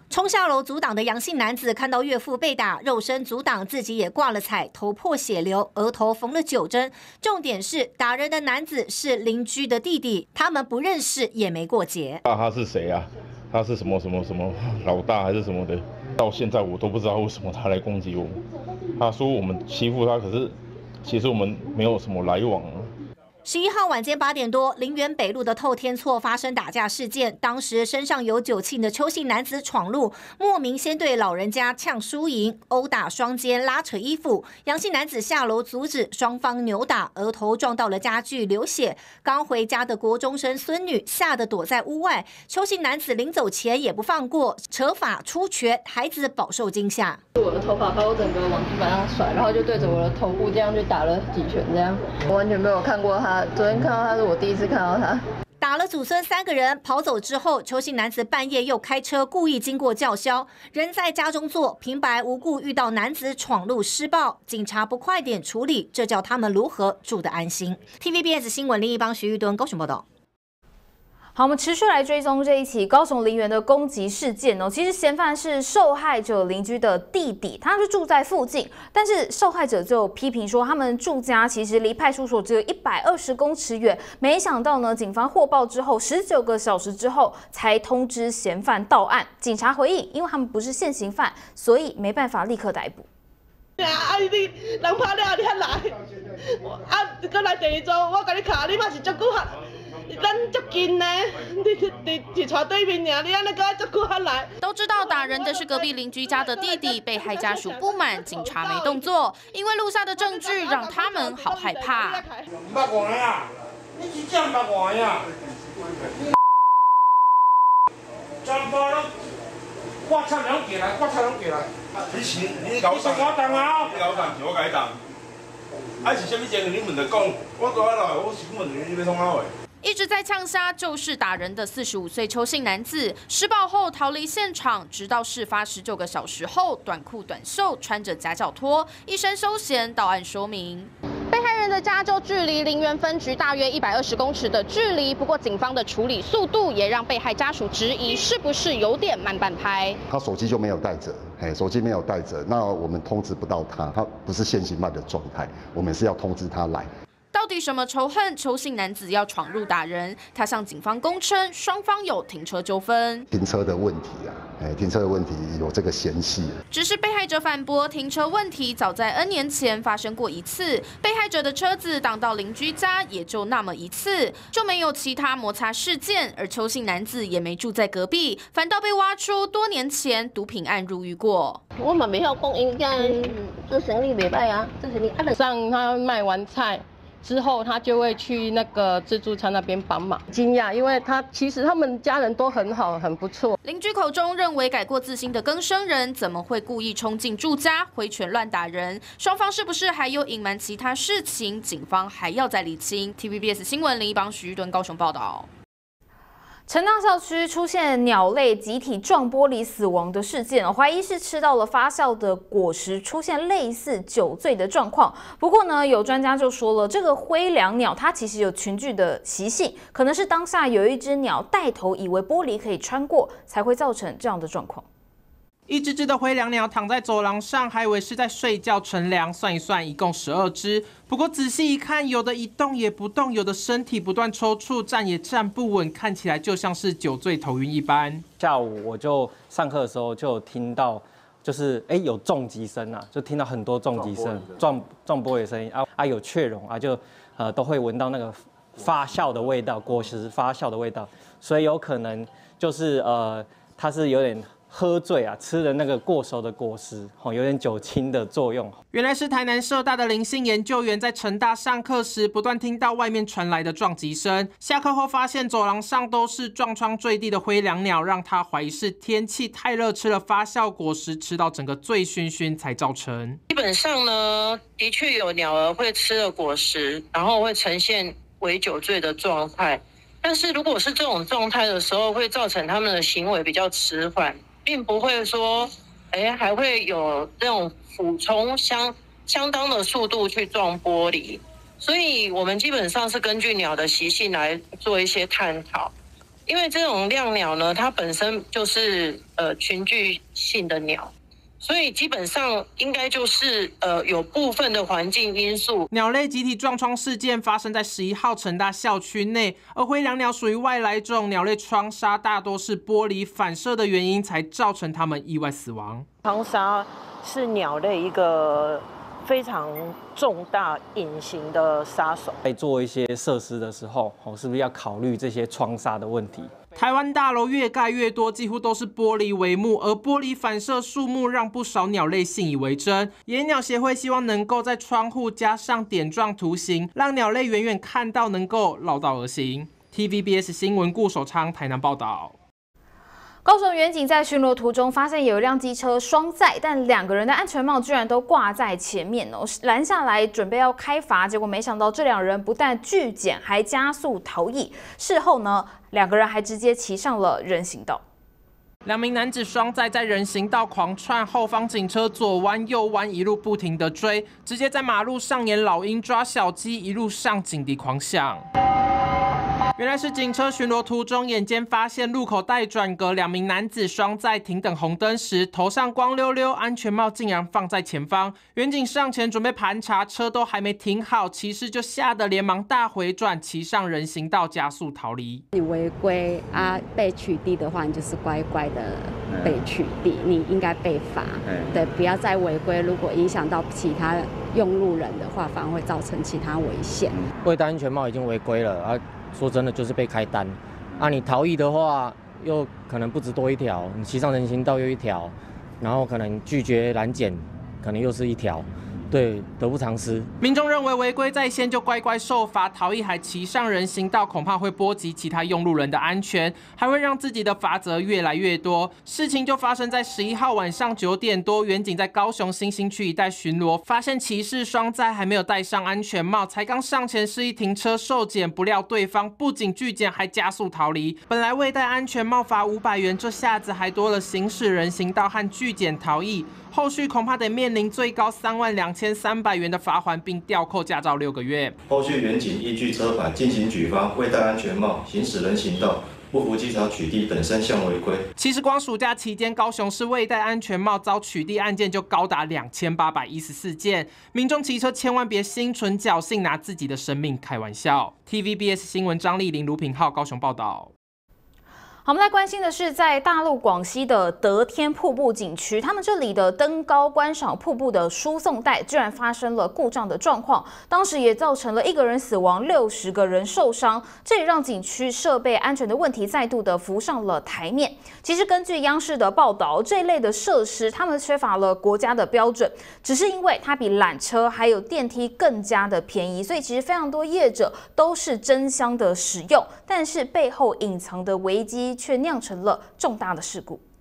冲下楼阻挡的杨姓男子看到岳父被打，肉身阻挡，自己也挂了彩，头破血流，额头缝了9针。重点是打人的男子是邻居的弟弟，他们不认识，也没过节。 他是谁啊？他是什么老大还是什么的？到现在我都不知道为什么他来攻击我。他说我们欺负他，可是其实我们没有什么来往。 11号晚间8点多，林园北路的透天厝发生打架事件。当时身上有酒气的邱姓男子闯入，莫名先对老人家呛输赢，殴打双肩，拉扯衣服。杨姓男子下楼阻止，双方扭打，额头撞到了家具，流血。刚回家的国中生孙女吓得躲在屋外。邱姓男子临走前也不放过，扯法出拳，孩子饱受惊吓。 我的头发把我整个往地板上甩，然后就对着我的头部这样就打了几拳，这样我完全没有看过他。昨天看到他是我第一次看到他。 打了祖孙3个人，跑走之后，邱姓男子半夜又开车故意经过叫嚣，人在家中坐，平白无故遇到男子闯入施暴，警察不快点处理，这叫他们如何住得安心 ？TVBS 新闻林一邦、徐玉敦高雄报道。 好，我们持续来追踪这一起高雄林园的攻击事件哦。其实嫌犯是受害者邻居的弟弟，他是住在附近，但是受害者就批评说，他们住家其实离派出所只有120公尺远。没想到呢，警方获报之后，19个小时之后才通知嫌犯到案。警察回应，因为他们不是现行犯，所以没办法立刻逮捕。 你人拍了你还来，搁来第2组，我甲你卡，你嘛是足久下。咱足近呢，你坐对面尔，你安尼搁足久下来。 都知道打人的是隔壁邻居家的弟弟，被害家属不满，警察没动作，因为录下的证据让他们好害怕。 唔捌我呀，你是真唔捌我呀？全部拢，我插两过来，我插两过来。你搞什么动啊？你搞动，是我解动。啊是啥物情？你问着讲，我倒来，我是问你要创啥话？ 一直在呛杀就是打人的45岁邱姓男子，施暴后逃离现场，直到事发19个小时后，短裤短袖，穿着夹脚拖，一身休闲到案说明。 被害人的家就距离林园分局大约120公尺的距离，不过警方的处理速度也让被害家属质疑是不是有点慢半拍。 他手机就没有带着，手机没有带着，那我们通知不到他，他不是现行犯的状态，我们是要通知他来。 到底什么仇恨？邱姓男子要闯入打人，他向警方供称双方有停车纠纷， 停车的问题啊，停车的问题有这个嫌隙。 只是被害者反驳，停车问题早在 N 年前发生过一次，被害者的车子挡到邻居家也就那么一次，就没有其他摩擦事件。而邱姓男子也没住在隔壁，反倒被挖出多年前毒品案入狱过。 我嘛没晓讲，因这生意袂歹啊，这生意晚上他卖完菜。之后他就会去那个自助餐那边帮忙。惊讶，因为其实他们家人都很好，很不错。 邻居口中认为改过自新的更生人怎么会故意冲进住家挥拳乱打人？双方是不是还有隐瞒其他事情？警方还要再厘清。TVBS 新闻林一邦、徐玉敦高雄报道。成大校区出现鸟类集体撞玻璃死亡的事件，怀疑是吃到了发酵的果实，出现类似酒醉的状况。不过呢，有专家就说了，这个灰椋鸟它其实有群聚的习性，可能是当下有一只鸟带头以为玻璃可以穿过，才会造成这样的状况。 一只只的灰椋鸟躺在走廊上，还以为是在睡觉乘凉，算一算，一共12只。不过仔细一看，有的一动也不动，有的身体不断抽搐，站也站不稳，看起来就像是酒醉头晕一般。 下午我就上课的时候就有听到，就是有重击声啊，就听到很多重击声，撞玻璃声音啊，有雀榕啊，就都会闻到那个发酵的味道，果实发酵的味道，所以有可能就是它是有点喝醉啊，吃的那个过熟的果实，有点酒精的作用。 原来是台南社大的林姓研究员在成大上课时，不断听到外面传来的撞击声。下课后发现走廊上都是撞窗坠地的灰椋鸟，让他怀疑是天气太热，吃了发酵果实，吃到整个醉醺醺才造成。 基本上呢，的确有鸟儿会吃了果实，然后会呈现为酒醉的状态。但是如果是这种状态的时候，会造成他们的行为比较迟缓。并不会说，还会有这种俯冲相当的速度去撞玻璃，所以我们基本上是根据鸟的习性来做一些探讨。 因为这种亮鸟呢，它本身就是群聚性的鸟。所以基本上应该就是有部分的环境因素。 鸟类集体撞窗事件发生在11号成大校区内，而灰椋鸟属于外来种，鸟类窗纱大多是玻璃反射的原因，才造成它们意外死亡。 窗纱是鸟类一个非常重大隐形的杀手。 在做一些设施的时候，是不是要考虑这些窗纱的问题？ 台湾大楼越盖越多，几乎都是玻璃帷幕，而玻璃反射树木让不少鸟类信以为真。野鸟协会希望能够在窗户加上点状图形，让鸟类远远看到能够绕道而行。TVBS 新闻顾守昌台南报道。 高雄远警在巡逻途中发现有一辆机车双载，但2个人的安全帽居然都挂在前面哦，拦下来准备要开罚，结果没想到这2人不但拒检，还加速逃逸。事后呢，2个人还直接骑上了人行道。 2名男子双载在人行道狂窜，后方警车左弯右弯，一路不停地追，直接在马路上演老鹰抓小鸡，一路上警笛狂响。原来是警车巡逻途中，眼尖发现路口待转格，2名男子双载停等红灯时，头上光溜溜，安全帽竟然放在前方。远警上前准备盘查，车都还没停好，骑士就吓得连忙大回转，骑上人行道加速逃离。 你违规啊，被取缔的话，你就是乖乖的被取缔，你应该被罚。对，不要再违规，如果影响到其他用路人的话，反而会造成其他危险。 未戴安全帽已经违规了啊。说真的，就是被开单啊！你逃逸的话，又可能不止多一条，你骑上人行道又一条，然后可能拒绝拦检，可能又是一条，对，得不偿失。 民众认为违规在先就乖乖受罚，逃逸还骑上人行道，恐怕会波及其他用路人的安全，还会让自己的罚则越来越多。事情就发生在11号晚上9点多，远警在高雄新兴区一带巡逻，发现骑士双载还没有戴上安全帽，才刚上前示意停车受检，不料对方不仅拒检，还加速逃离。本来未戴安全帽罚500元，这下子还多了行驶人行道和拒检逃逸。后续恐怕得面临最高32300元的罚锾，并吊扣驾照6个月。 后续远警依据车牌进行举发未戴安全帽、行驶人行道、不服机场取缔等3项违规。 其实光暑假期间，高雄市未戴安全帽遭取缔案件就高达2814件。民众骑车千万别心存侥幸，拿自己的生命开玩笑。TVBS 新闻张丽玲、卢品浩高雄报道。 好，我们来关心的是，在大陆广西的得天瀑布景区，他们这里的登高观赏瀑布的输送带居然发生了故障的状况，当时也造成了1个人死亡，60个人受伤，这也让景区设备安全的问题再度的浮上了台面。其实根据央视的报道，这一类的设施他们缺乏了国家的标准，只是因为它比缆车还有电梯更加的便宜，所以其实非常多业者都是争相的使用，但是背后隐藏的危机却酿成了重大的事故。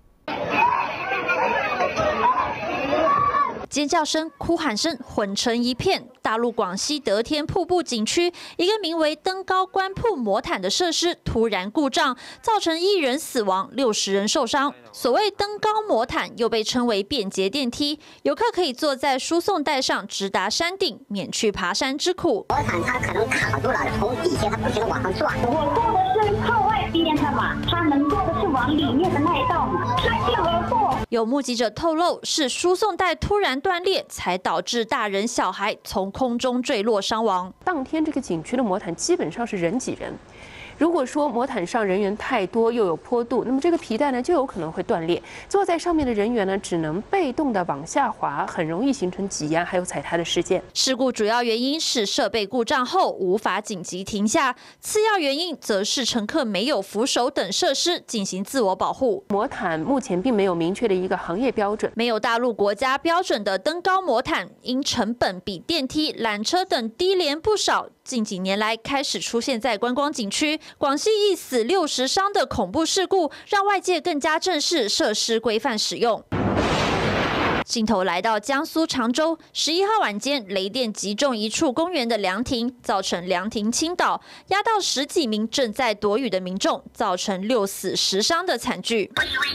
尖叫声、哭喊声混成一片。大陆广西得天瀑布景区一个名为登高观瀑魔毯的设施突然故障，造成1人死亡，60人受伤。所谓登高魔毯又被称为便捷电梯，游客可以坐在输送带上直达山顶，免去爬山之苦。 魔毯它可能卡住了，从地下它不停地往上转。我坐的是靠外边的嘛，他们坐的是往里面的那一道嘛，擦肩而过。 有目击者透露，是输送带突然断裂，才导致大人小孩从空中坠落伤亡。 当天这个景区的魔毯基本上是人挤人。如果说魔毯上人员太多又有坡度，那么这个皮带呢就有可能会断裂。坐在上面的人员呢只能被动的往下滑，很容易形成挤压还有踩踏的事件。 事故主要原因是设备故障后无法紧急停下，次要原因则是乘客没有扶手等设施进行自我保护。 魔毯目前并没有明确的一个行业标准， 没有大陆国家标准的登高魔毯，因成本比电梯、缆车等低廉不少，近几年来开始出现在观光景区。广西1死60伤的恐怖事故，让外界更加正视设施规范使用。镜头来到江苏常州，11号晚间，雷电击中一处公园的凉亭，造成凉亭倾倒，压到10几名正在躲雨的民众，造成6死10伤的惨剧。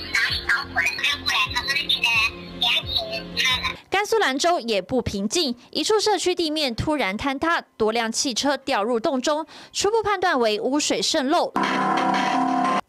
甘肃兰州也不平静，一处社区地面突然坍塌，多辆汽车掉入洞中，初步判断为污水渗漏。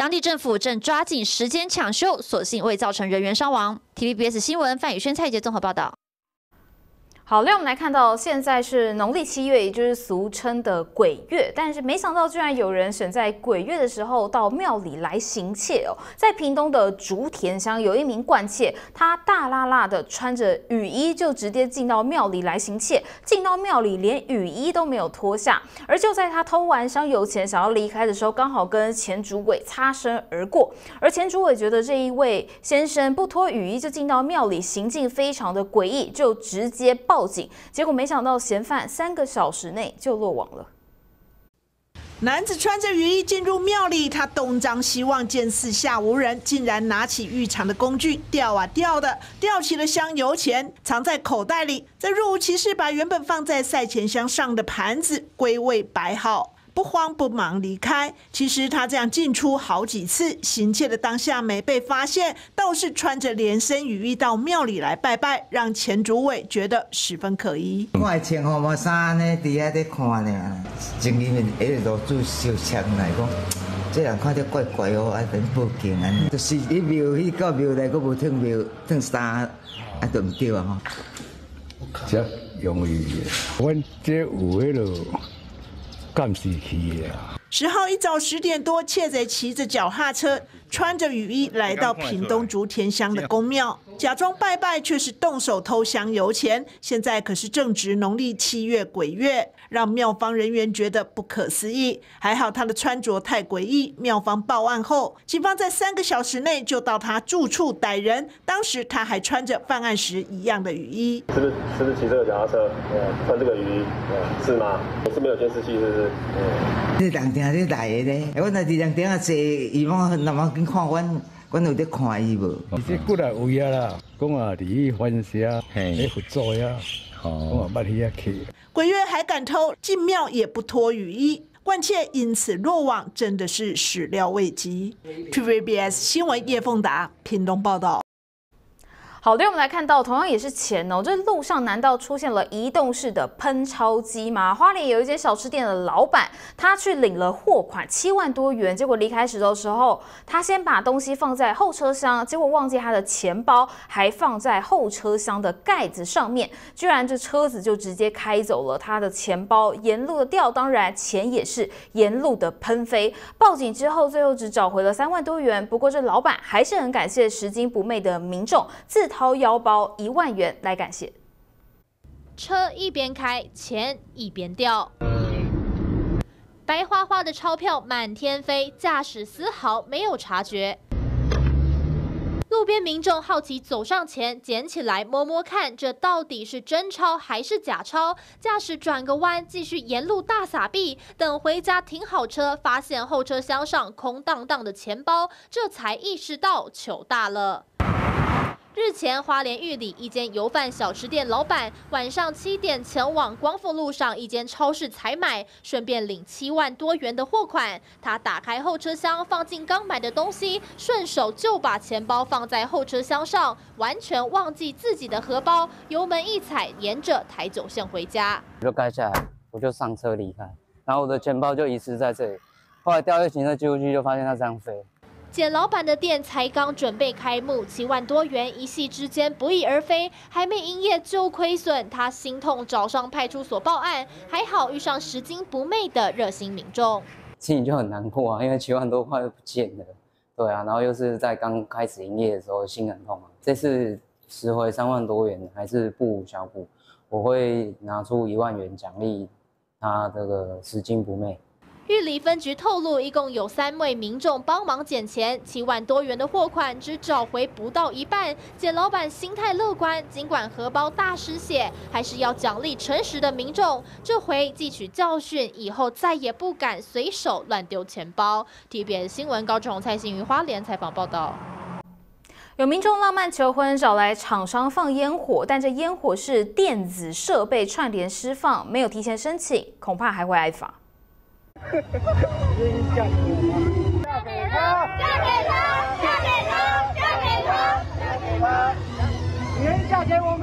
当地政府正抓紧时间抢修，所幸未造成人员伤亡。TVBS 新闻范宇轩、蔡杰综合报道。 好，另外我们来看到，现在是农历7月，也就是俗称的鬼月，但是没想到居然有人选在鬼月的时候到庙里来行窃哦。在屏东的竹田乡，有一名惯窃，他大剌剌的穿着雨衣就直接进到庙里来行窃，进到庙里连雨衣都没有脱下，而就在他偷完香油钱想要离开的时候，刚好跟前主委擦身而过，而前主委觉得这一位先生不脱雨衣就进到庙里，行径非常的诡异，就直接报警，结果没想到嫌犯3个小时内就落网了。 男子穿着雨衣进入庙里，他东张西望，见四下无人，竟然拿起浴场的工具吊啊吊的，吊起了香油钱，藏在口袋里，再若无其事把原本放在赛钱箱上的盘子归位摆好。不慌不忙离开。其实他这样进出好几次，行窃的当下没被发现，倒是穿着连身雨衣到庙里来拜拜，让前主委觉得十分可疑。 我的穿好毛衫呢，伫遐在看呢，前面下路主小枪来讲，这人看着怪怪哦，啊，等报警啊，就是伊庙去到庙内，佫无脱庙脱衫，啊，都唔对啊吼。 这容易，阮这有迄落。监视器的啊 10号一早10点多，窃贼骑着脚踏车，穿着雨衣来到屏东竹田乡的公庙，假装拜拜，却是动手偷香油钱。现在可是正值农历7月鬼月，让庙方人员觉得不可思议。还好他的穿着太诡异，庙方报案后，警方在3个小时内就到他住处逮人。当时他还穿着犯案时一样的雨衣。 是不是骑这个脚踏车？穿这个雨衣，是吗？我是没有监视器，是不是？ 这人定咧来的咧，阮若伫人顶下坐，伊往南往紧看阮有在看伊无？ 伊这过来位啊啦，讲啊伫去反社，咧合作呀，讲啊捌去遐去。 鬼月还敢偷，进庙也不脱雨衣，惯窃因此落网，真的是始料未及。TVBS 新闻叶凤达屏东报道。 好，另外我们来看到，同样也是钱哦，这路上难道出现了移动式的喷钞机吗？花莲有一间小吃店的老板，他去领了货款7万多元，结果离开的时候，他先把东西放在后车厢，结果忘记他的钱包还放在后车厢的盖子上面，居然这车子就直接开走了，他的钱包沿路的掉，当然钱也是沿路的喷飞。报警之后，最后只找回了3万多元，不过这老板还是很感谢拾金不昧的民众，自掏腰包1万元来感谢。 车一边开，钱一边掉，白花花的钞票满天飞，驾驶丝毫没有察觉。路边民众好奇走上前捡起来摸摸看，这到底是真钞还是假钞？驾驶转个弯，继续沿路大撒币。等回家停好车，发现后车厢上空荡荡的钱包，这才意识到糗大了。日前，花莲玉里一间油饭小吃店老板晚上7点前往光复路上一间超市采买，顺便领7万多元的货款。他打开后车厢，放进刚买的东西，顺手就把钱包放在后车厢上，完全忘记自己的荷包，油门一踩，沿着台9线回家。 我就盖下来，我就上车离开，然后我的钱包就遗失在这里。后来调阅行车记录器，就发现它这样飞。 捡老板的店才刚准备开幕，7万多元一夕之间不翼而飞，还没营业就亏损，他心痛找上派出所报案，还好遇上拾金不昧的热心民众， 心里就很难过啊，因为7万多块不见了，对啊，然后又是在刚开始营业的时候，心很痛啊。这次拾回3万多元还是不无小补，我会拿出1万元奖励他这个拾金不昧。 玉里分局透露，一共有3位民众帮忙捡钱，7万多元的货款只找回不到一半。捡老板心态乐观，尽管荷包大失血，还是要奖励诚实的民众。这回汲取教训，以后再也不敢随手乱丢钱包。TVBS 新闻高志宏、蔡欣瑜花莲采访报道。 有民众浪漫求婚，找来厂商放烟火，但这烟火是电子设备串联释放，没有提前申请，恐怕还会挨罚。 嫁给他，嫁给他，嫁给他，嫁给他，嫁给他，嫁给他，你愿意嫁给我吗？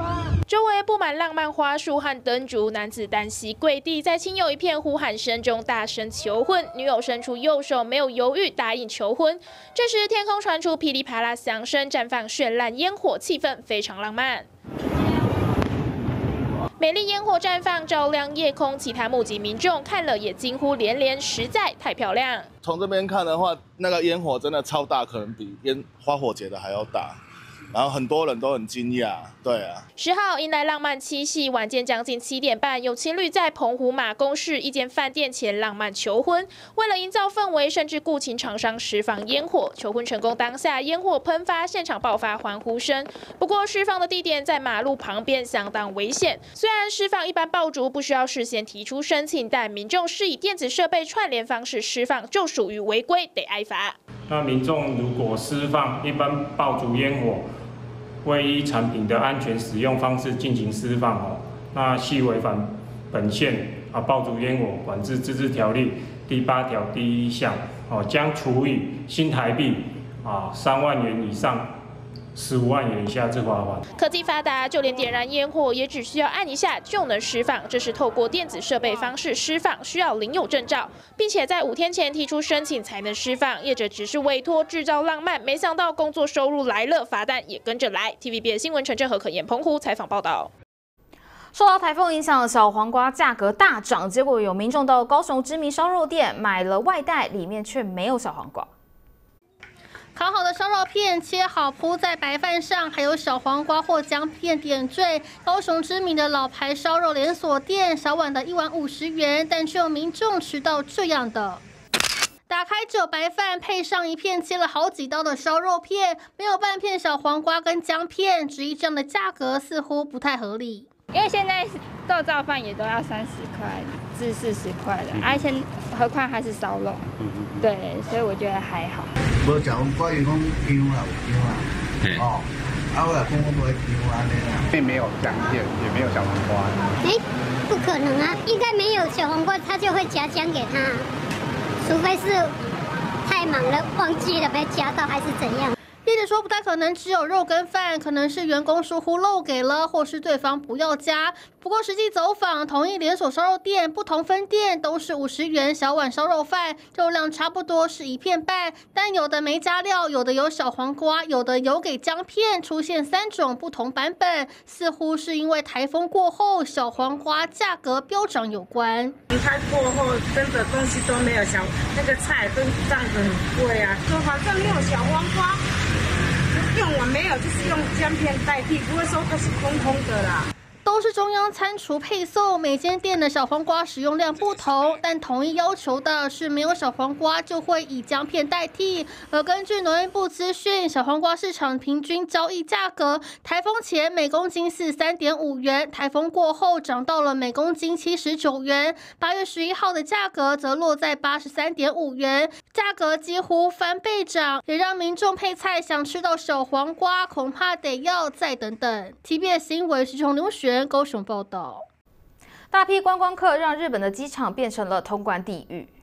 周围布满浪漫花束和灯烛，男子单膝跪地，在亲友一片呼喊声中大声求婚，女友伸出右手，没有犹豫答应求婚。这时，天空传出噼里啪啦响声，绽放绚烂烟火，气氛非常浪漫。美丽烟火绽放，照亮夜空，其他目击民众看了也惊呼连连，实在太漂亮。 从这边看的话，那个烟火真的超大，可能比花火节的还要大。然后很多人都很惊讶，对啊。 10号迎来浪漫七夕，晚间将近7点半，有情侣在澎湖马公市一间饭店前浪漫求婚。为了营造氛围，甚至雇请厂商释放烟火。求婚成功当下，烟火喷发，现场爆发欢呼声。不过释放的地点在马路旁边，相当危险。虽然释放一般爆竹不需要事先提出申请，但民众是以电子设备串联方式释放，就属于违规，得挨罚。 那民众如果释放一般爆竹烟火，未依产品的安全使用方式进行释放那系违反本县爆竹烟火管制自治条例第8条第1项将处以新台币3万元以上15万元以下之罚款。 科技发达，就连点燃烟火也只需要按一下就能释放。这是透过电子设备方式释放，需要领有证照，并且在5天前提出申请才能释放。业者只是委托制造浪漫，没想到工作收入来了，罚单也跟着来。TVB 的新闻陈振和、可言澎湖采访报道。 受到台风影响，小黄瓜价格大涨，结果有民众到高雄知名烧肉店买了外带，里面却没有小黄瓜。 烤好的烧肉片切好铺在白饭上，还有小黄瓜或姜片点缀。高雄知名的老牌烧肉连锁店，小碗的1碗50元，但却有民众吃到这样的。打开只有白饭，配上一片切了好几刀的烧肉片，没有半片小黄瓜跟姜片，质疑这样的价格似乎不太合理。 因为现在豆燥饭也都要30块至40块了，而且何况还是烧肉，对，所以我觉得还好。 无小黄瓜，伊讲姜啦，有姜啦，我来讲我无姜安尼啦，并没有姜片，也没有小黄瓜。 不可能啊，应该没有小黄瓜，他就会夹姜给他，除非是太忙了忘记了没夹到，还是怎样。 业者说不太可能只有肉跟饭，可能是员工疏忽漏给了，或是对方不要加。不过实际走访，同一连锁烧肉店，不同分店都是50元小碗烧肉饭，肉量差不多是1片半，但有的没加料，有的有小黄瓜，有的有给姜片，出现3种不同版本，似乎是因为台风过后小黄瓜价格飙涨有关。 离开过后，真的东西都没有那个菜都这样子很贵啊，就反正没有小黄瓜。用完没有，就是用姜片代替，不会说它是空空的啦。 都是中央餐厨配送，每间店的小黄瓜使用量不同，但统一要求的是没有小黄瓜就会以姜片代替。而根据农业部资讯，小黄瓜市场平均交易价格，台风前每公斤是3.5元，台风过后涨到了每公斤79元。8月11号的价格则落在83.5元，价格几乎翻倍涨，也让民众配菜想吃到小黄瓜，恐怕得要再等等。TVB 新闻徐崇刘璇。高雄报道， 大批观光客让日本的机场变成了通关地狱。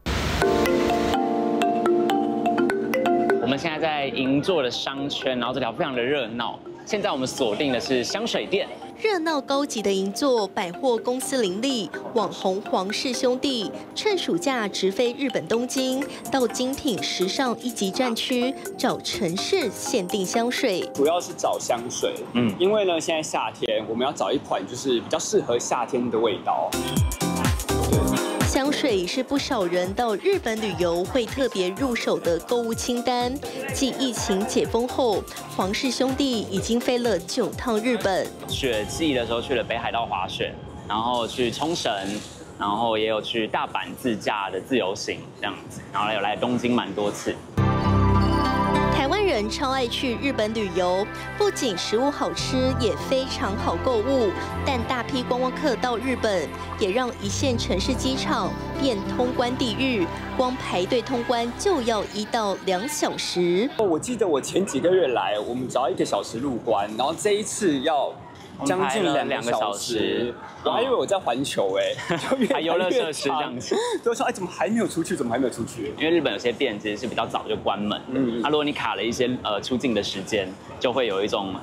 我们现在在银座的商圈，然后这条非常的热闹。现在我们锁定的是香水店。 热闹高级的银座，百货公司林立，网红皇室兄弟趁暑假直飞日本东京，到精品时尚一级战区找城市限定香水。 主要是找香水，因为呢现在夏天，我们要找一款就是比较适合夏天的味道。 香水是不少人到日本旅游会特别入手的购物清单。继疫情解封后，皇室兄弟已经飞了9趟日本。 雪季的时候去了北海道滑雪，然后去冲绳，然后也有去大阪自驾的自由行这样子，然后有来东京蛮多次。 台湾人超爱去日本旅游，不仅食物好吃，也非常好购物。但大批观光客到日本，也让一线城市机场变通关地狱，光排队通关就要1到2小时。 我记得我前几个月来，我们只要1个小时入关，然后这一次要将近2个小时。我还以为我在环球就越来越游乐设施这样子。 所以说，怎么还没有出去？怎么还没有出去？ 因为日本有些店其实是比较早就关门，如果你卡了一些出境的时间，就会有一种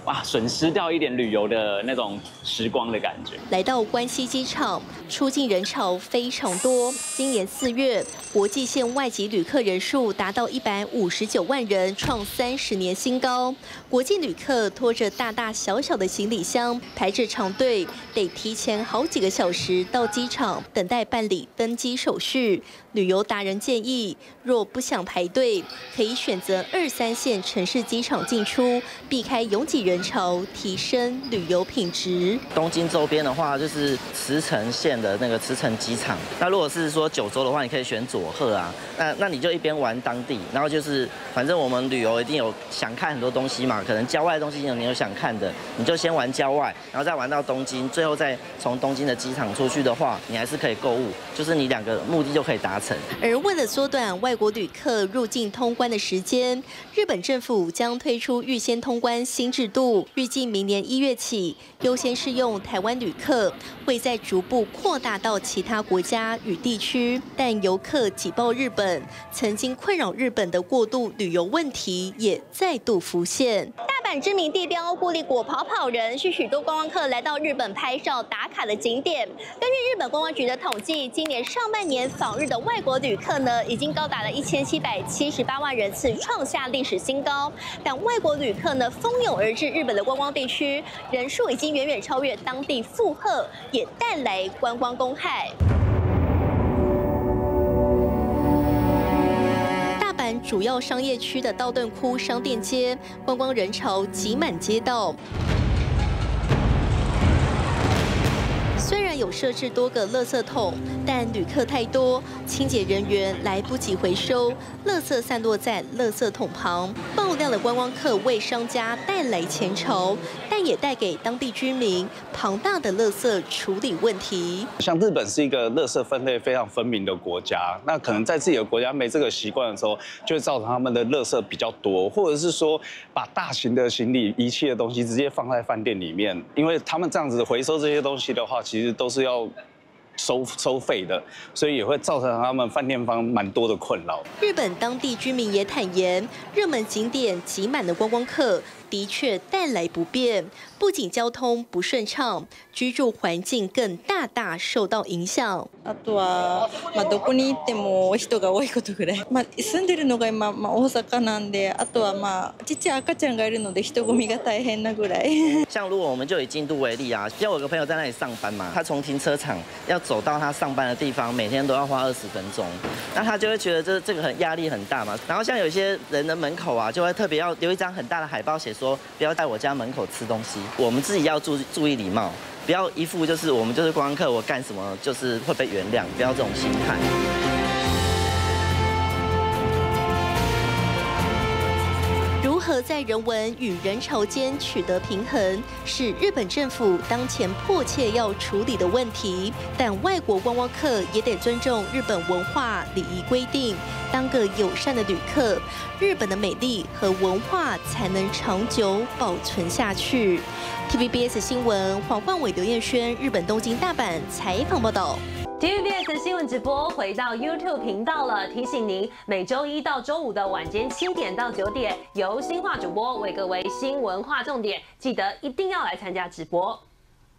哇，损失掉一点旅游的那种时光的感觉。 来到关西机场，出境人潮非常多。今年4月，国际线外籍旅客人数达到159万人，创30年新高。国际旅客拖着大大小小的行李箱，排着长队，得提前好几个小时到机场等待办理登机手续。旅游达人建议，若不想排队，可以选择2、3线城市机场进出，避开拥挤人潮，提升旅游品质。 东京周边的话，就是茨城县的那个茨城机场。那如果是说九州的话，你可以选佐贺啊。那你就一边玩当地，然后就是反正我们旅游一定有想看很多东西嘛，可能郊外的东西你有想看的，你就先玩郊外，然后再玩到东京，最后再从东京的机场出去的话，你还是可以购物，就是你2个目的就可以达成。 而为了缩短外国旅客入境通关的时间，日本政府将推出预先通关新制度，预计明年1月起优先适用台湾旅客，会再逐步扩大到其他国家与地区。但游客挤爆日本，曾经困扰日本的过度旅游问题也再度浮现。 大阪知名地标固力果跑跑人是许多观光客来到日本拍照打卡的景点。根据日本观光局的统计，今年上半年访日的外国旅客呢，已经高达了1778万人次，创下历史新高。但外国旅客呢，蜂拥而至日本的观光地区，人数已经远远超越当地负荷，也带来观光公害。主要商业区的道顿窟商店街，观光人潮挤满街道。虽然有设置多个垃圾桶，但旅客太多，清洁人员来不及回收，垃圾散落在垃圾桶旁，爆量的观光客为商家带来钱潮，但也带给当地居民庞大的垃圾处理问题。 像日本是一个垃圾分类非常分明的国家，那可能在自己的国家没这个习惯的时候，就会造成他们的垃圾比较多，或者是说把大型的行李遗弃的东西直接放在饭店里面，因为他们这样子回收这些东西的话，其实都是要收费的，所以也会造成他们饭店方蛮多的困扰。 日本当地居民也坦言，热门景点挤满的观光客的确带来不便，不仅交通不顺畅，居住环境更大大受到影響。 あとはどこに行っても人が多いことぐらい。住んでるのが今大阪なんで、あとはちっちゃい赤ちゃんがいるので人混みが大変なぐらい。 像如果我们就以京都为例啊，像我有个朋友在那里上班嘛，他从停车场要走到他上班的地方，每天都要花20分钟，那他就会觉得这个压力很大嘛。然后像有些人的门口啊，就会特别要留一张很大的海报，写说不要在我家门口吃东西。我们自己要注意礼貌，不要一副就是我们就是观光客，我干什么就是会被原谅，不要这种心态。 如何在人文与人潮间取得平衡，是日本政府当前迫切要处理的问题。但外国观光客也得尊重日本文化礼仪规定，当个友善的旅客，日本的美丽和文化才能长久保存下去。TVBS 新闻黄冠伟、刘彦轩，日本东京、大阪采访报道。 TVBS 新闻直播回到 YouTube 频道了，提醒您每周1到周5的晚间7点到9点，由新化主播为各位新闻划重点，记得一定要来参加直播。